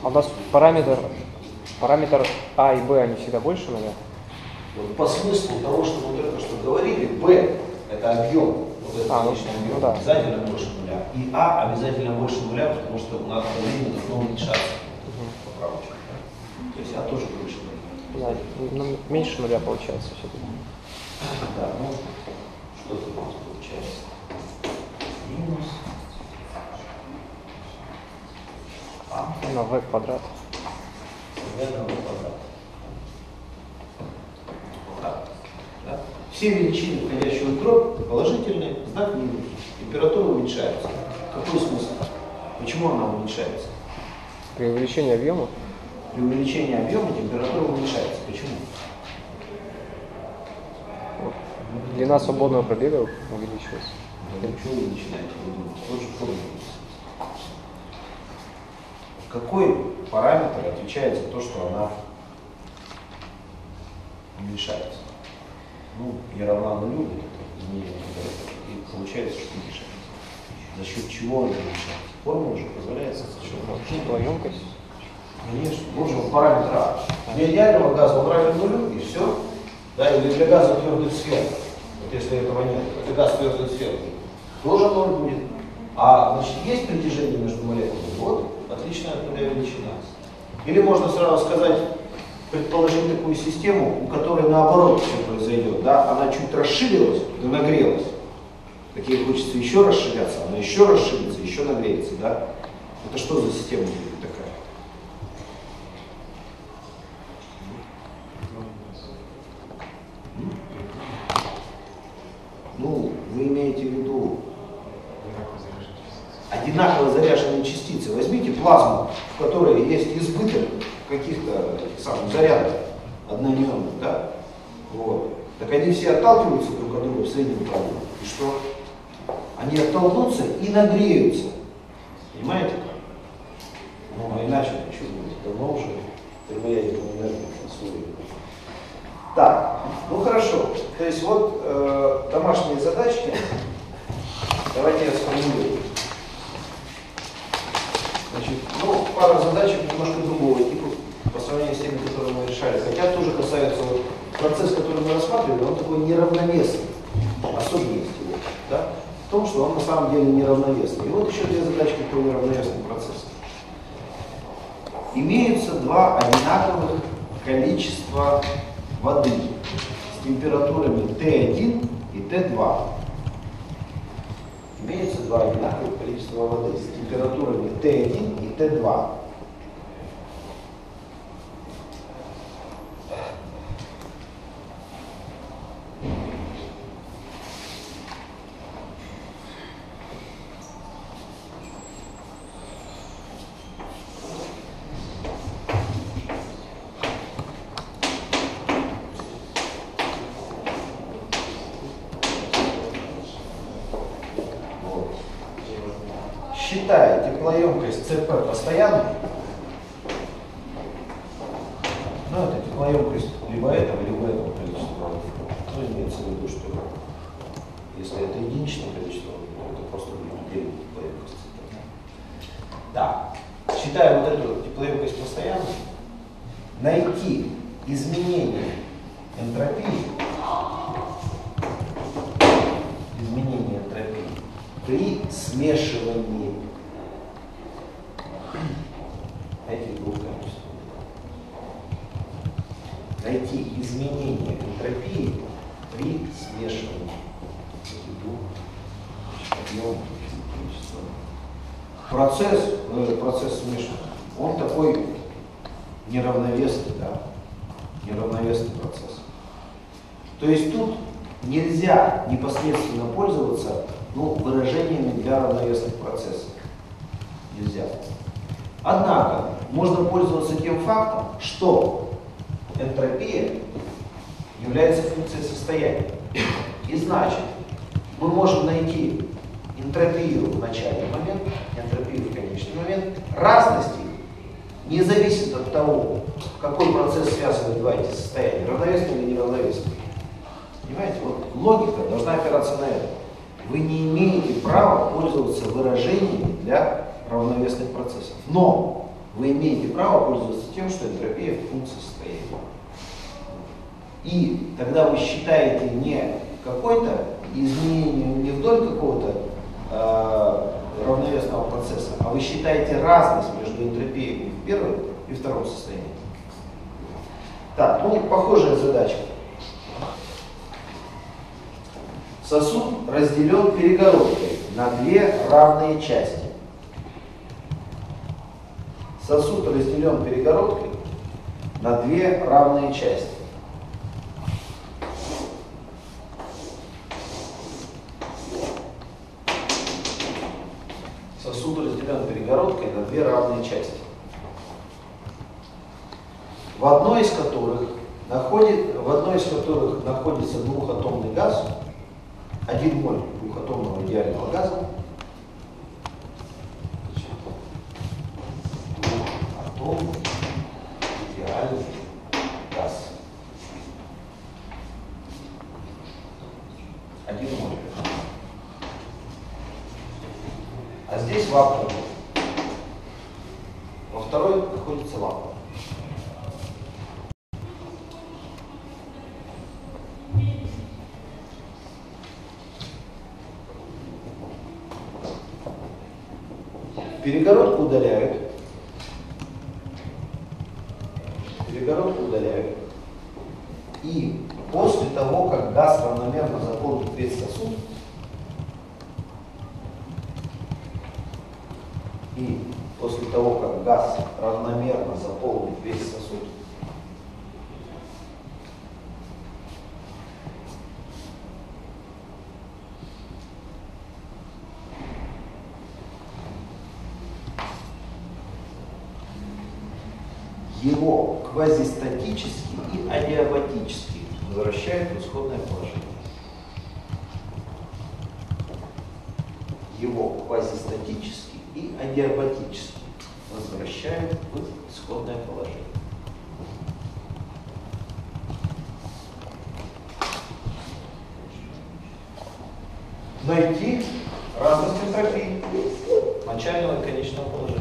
А у нас параметр, параметр А и Б, они всегда больше нуля? Вот по смыслу того, что мы только что говорили, B это объем, вот этот А, ну, конечный объем, ну да. обязательно больше нуля. И А обязательно больше нуля, потому что у нас давление должно уменьшаться. По правочке, да? То есть А тоже больше нуля. Да, ну, меньше нуля получается все-таки. Да, ну что тут у нас получается? Минус А На В квадрат. v на v квадрат. Вот так. Да? Все величины, входящие в дробь, положительные, знак минус. Температура уменьшается. Какой смысл? Почему она уменьшается? При увеличении объема? При увеличении объема температура уменьшается. Почему? Длина свободного пробега увеличивается. Да ничего вы начинаете думать. Вот же формула. Какой параметр отвечает за то, что она уменьшается? Ну, E равна нулю, вот это изменение температуры, и получается, что уменьшается. За счет чего она уменьшается? Формула же позволяет за счет Теплоемкость. Конечно, нужен параметр А. Для идеального газа он равен нулю, и все. Да, или для газа твердых сфер. Вот если этого нет, это газ твердых сфер. Тоже ноль будет. А значит, есть притяжение между молекулами? Вот, отличная от нуля величина. Или можно сразу сказать, предположить такую систему, у которой наоборот все произойдет. Да? Она чуть расширилась, да нагрелась. Так ей хочется еще расширяться, она еще расширится, еще нагреется. Да? Это что за система будет такая? Ну, вы имеете в виду одинаково заряженные частицы. Возьмите плазму, в которой есть избыток каких-то самых зарядов одноименных, да? Вот. Так они все отталкиваются друг от друга в среднем правиле. И что? Они оттолкнутся и нагреются. Понимаете? Ну, а иначе что будет? Давно уже термоядерную энергию освоили. Так, ну хорошо. То есть вот э, домашние задачки. Давайте я сформулирую. Значит, ну, пара задачек немножко другого типа по сравнению с теми, которые мы решали. Хотя тоже касается вот, процесс, который мы рассматривали, он такой неравновесный. Особенность его, да? В том, что он на самом деле неравновесный. И вот еще две задачки по неравновесным процессам. Имеются два одинаковых количества воды с температурами Т один и Т два. Имеются два одинаковых количества воды с температурами Т один и Т два. Считая теплоемкость С П постоянной, ну это теплоемкость либо этого, либо этого количества воды. Ну, имеется в виду, что если это единичное количество воды, то это просто будет отдельная теплоемкость С П. Да. Считая вот эту теплоемкость постоянной, найти изменение энтропии, изменение энтропии при смешивании этих двух количеств. Найти изменение энтропии при смешивании этих двух объемов количества. Процесс, ну, процесс смешивания, он такой неравновесный, да? Неравновесный процесс. То есть тут нельзя непосредственно пользоваться ну, выражениями для равновесных процессов. Нельзя. Однако, можно пользоваться тем фактом, что энтропия является функцией состояния. И значит, мы можем найти энтропию в начальный момент, энтропию в конечный момент. Разность их не зависит от того, какой процесс связывает два эти состояния, равновесный или неравновесный. Понимаете, вот логика должна опираться на это. Вы не имеете права пользоваться выражениями для равновесных процессов. Но вы имеете право пользоваться тем, что энтропия – функция состояния. И тогда вы считаете не какое-то изменение, не вдоль какого-то э, равновесного процесса, а вы считаете разность между энтропией в первом и втором состоянии. Так, ну, похожая задача. Сосуд разделен перегородкой на две равные части. Сосуд разделен перегородкой на две равные части. Сосуд разделен перегородкой на две равные части, в одной из которых, находит, в одной из которых находится двухатомный газ, один моль двухатомного идеального газа, двухатомный идеальный газ. Один моль. А здесь вакуум. Во второй находится вакуум. Перегородку удаляют. Перегородку удаляют. И после того, как газ равномерно заполнит весь сосуд, и после того, как газ равномерно заполнит весь сосуд, его квазистатически и адиабатически возвращает в исходное положение. Его квазистатически и адиабатически возвращает в исходное положение. Найти разность энтропии начального и конечного положения.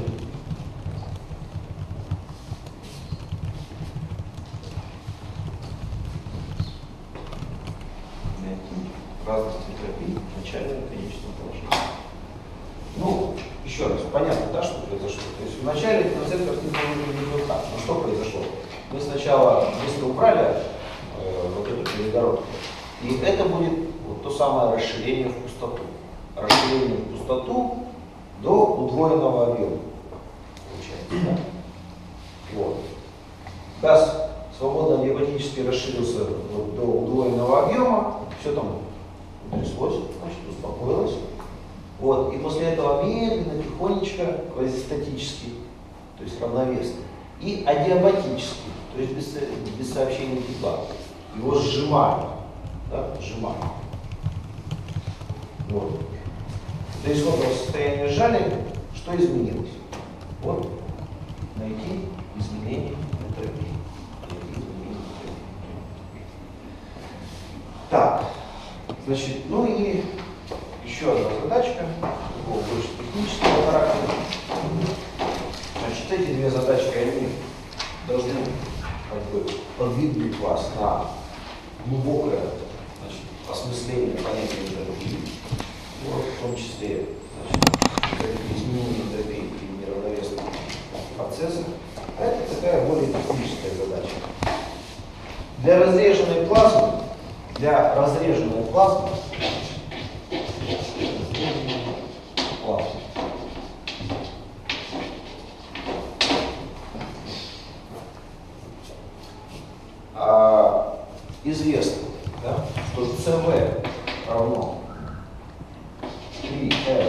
Разность энтропии начального и конечного положения. Ну, еще раз, понятно, да, что произошло? То есть вначале на центр картинка выглядит вот так. Но что произошло? Мы сначала быстро убрали э, вот эту перегородку, и это будет вот то самое расширение в пустоту. Расширение в пустоту до удвоенного объема. Получается, да? Вот. Газ свободно адиабатически расширился вот до удвоенного объема, все там утряслось, значит, успокоилось. Вот. И после этого медленно, тихонечко, квазистатически, то есть равновесно, и адиабатически, то есть без, без сообщения тепла. Его сжимают, да, сжимают. Вот. До исходного состояния сжали, что изменилось? Вот, найти изменение энтропии. Так, значит, ну и еще одна задачка, такого больше технического характера. Значит, эти две задачки, они должны как бы подвигнуть вас на глубокое, значит, осмысление понятия энтропии, вот, в том числе, значит, изменение энтропии при неравновесных процессах. А это такая более техническая задача. Для разреженной плазмы, для разреженной плазмы, плазмы а, известно, да, что ЦВ равно три эр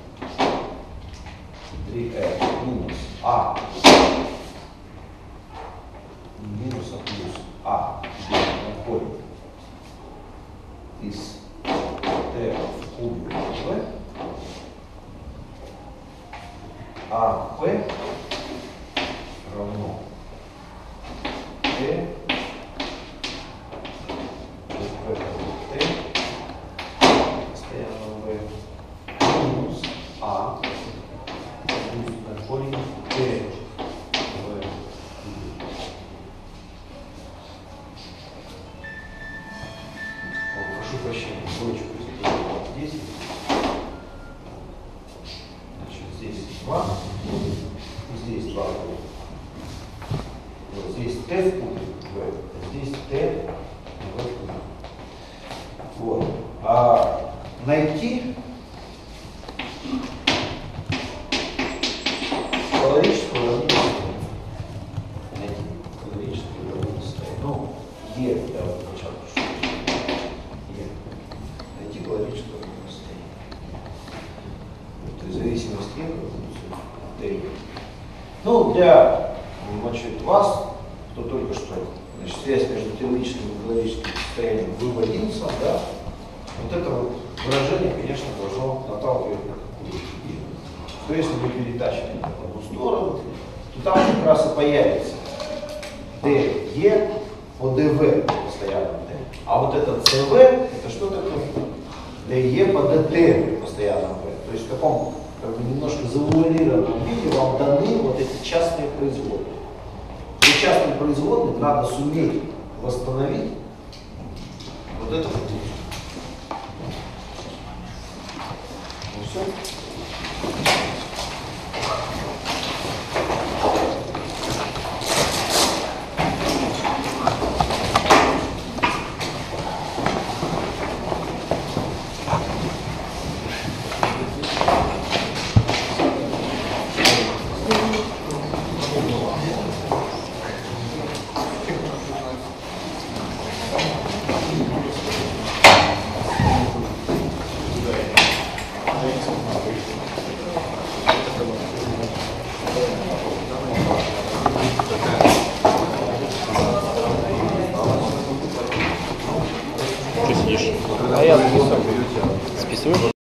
три эр минус А минус А плюс А находит из Т в кубе В, А П равно Т Т постоянно В минус А плюс на корень Т Вот здесь Т в кубе, В, здесь Т, В в кубе. Вот. А найти калорическую равнину, найти калорическую равнину состояния. Ну, Е, я вот сначала пишу. Е. Найти калорическую равнину состояния. Вот, в зависимости от Т. Ну, для значит, вас, кто только что, значит, связь между теоретическим и калорическим состоянием выводился, да, вот это вот выражение, конечно, должно наталкивать на какую-то идею. Что если мы перетащим это в одну сторону, то там как раз и появится ДЕ по ДВ постоянно. А вот это ЦВ, это что такое? ДЕ по ДТ постоянно В. То есть в таком как бы немножко завуалированном виде вам даны вот эти частные производные. И частные производные надо суметь восстановить вот эту функцию. Ну все. Что сидишь? А я записываю. Списываю?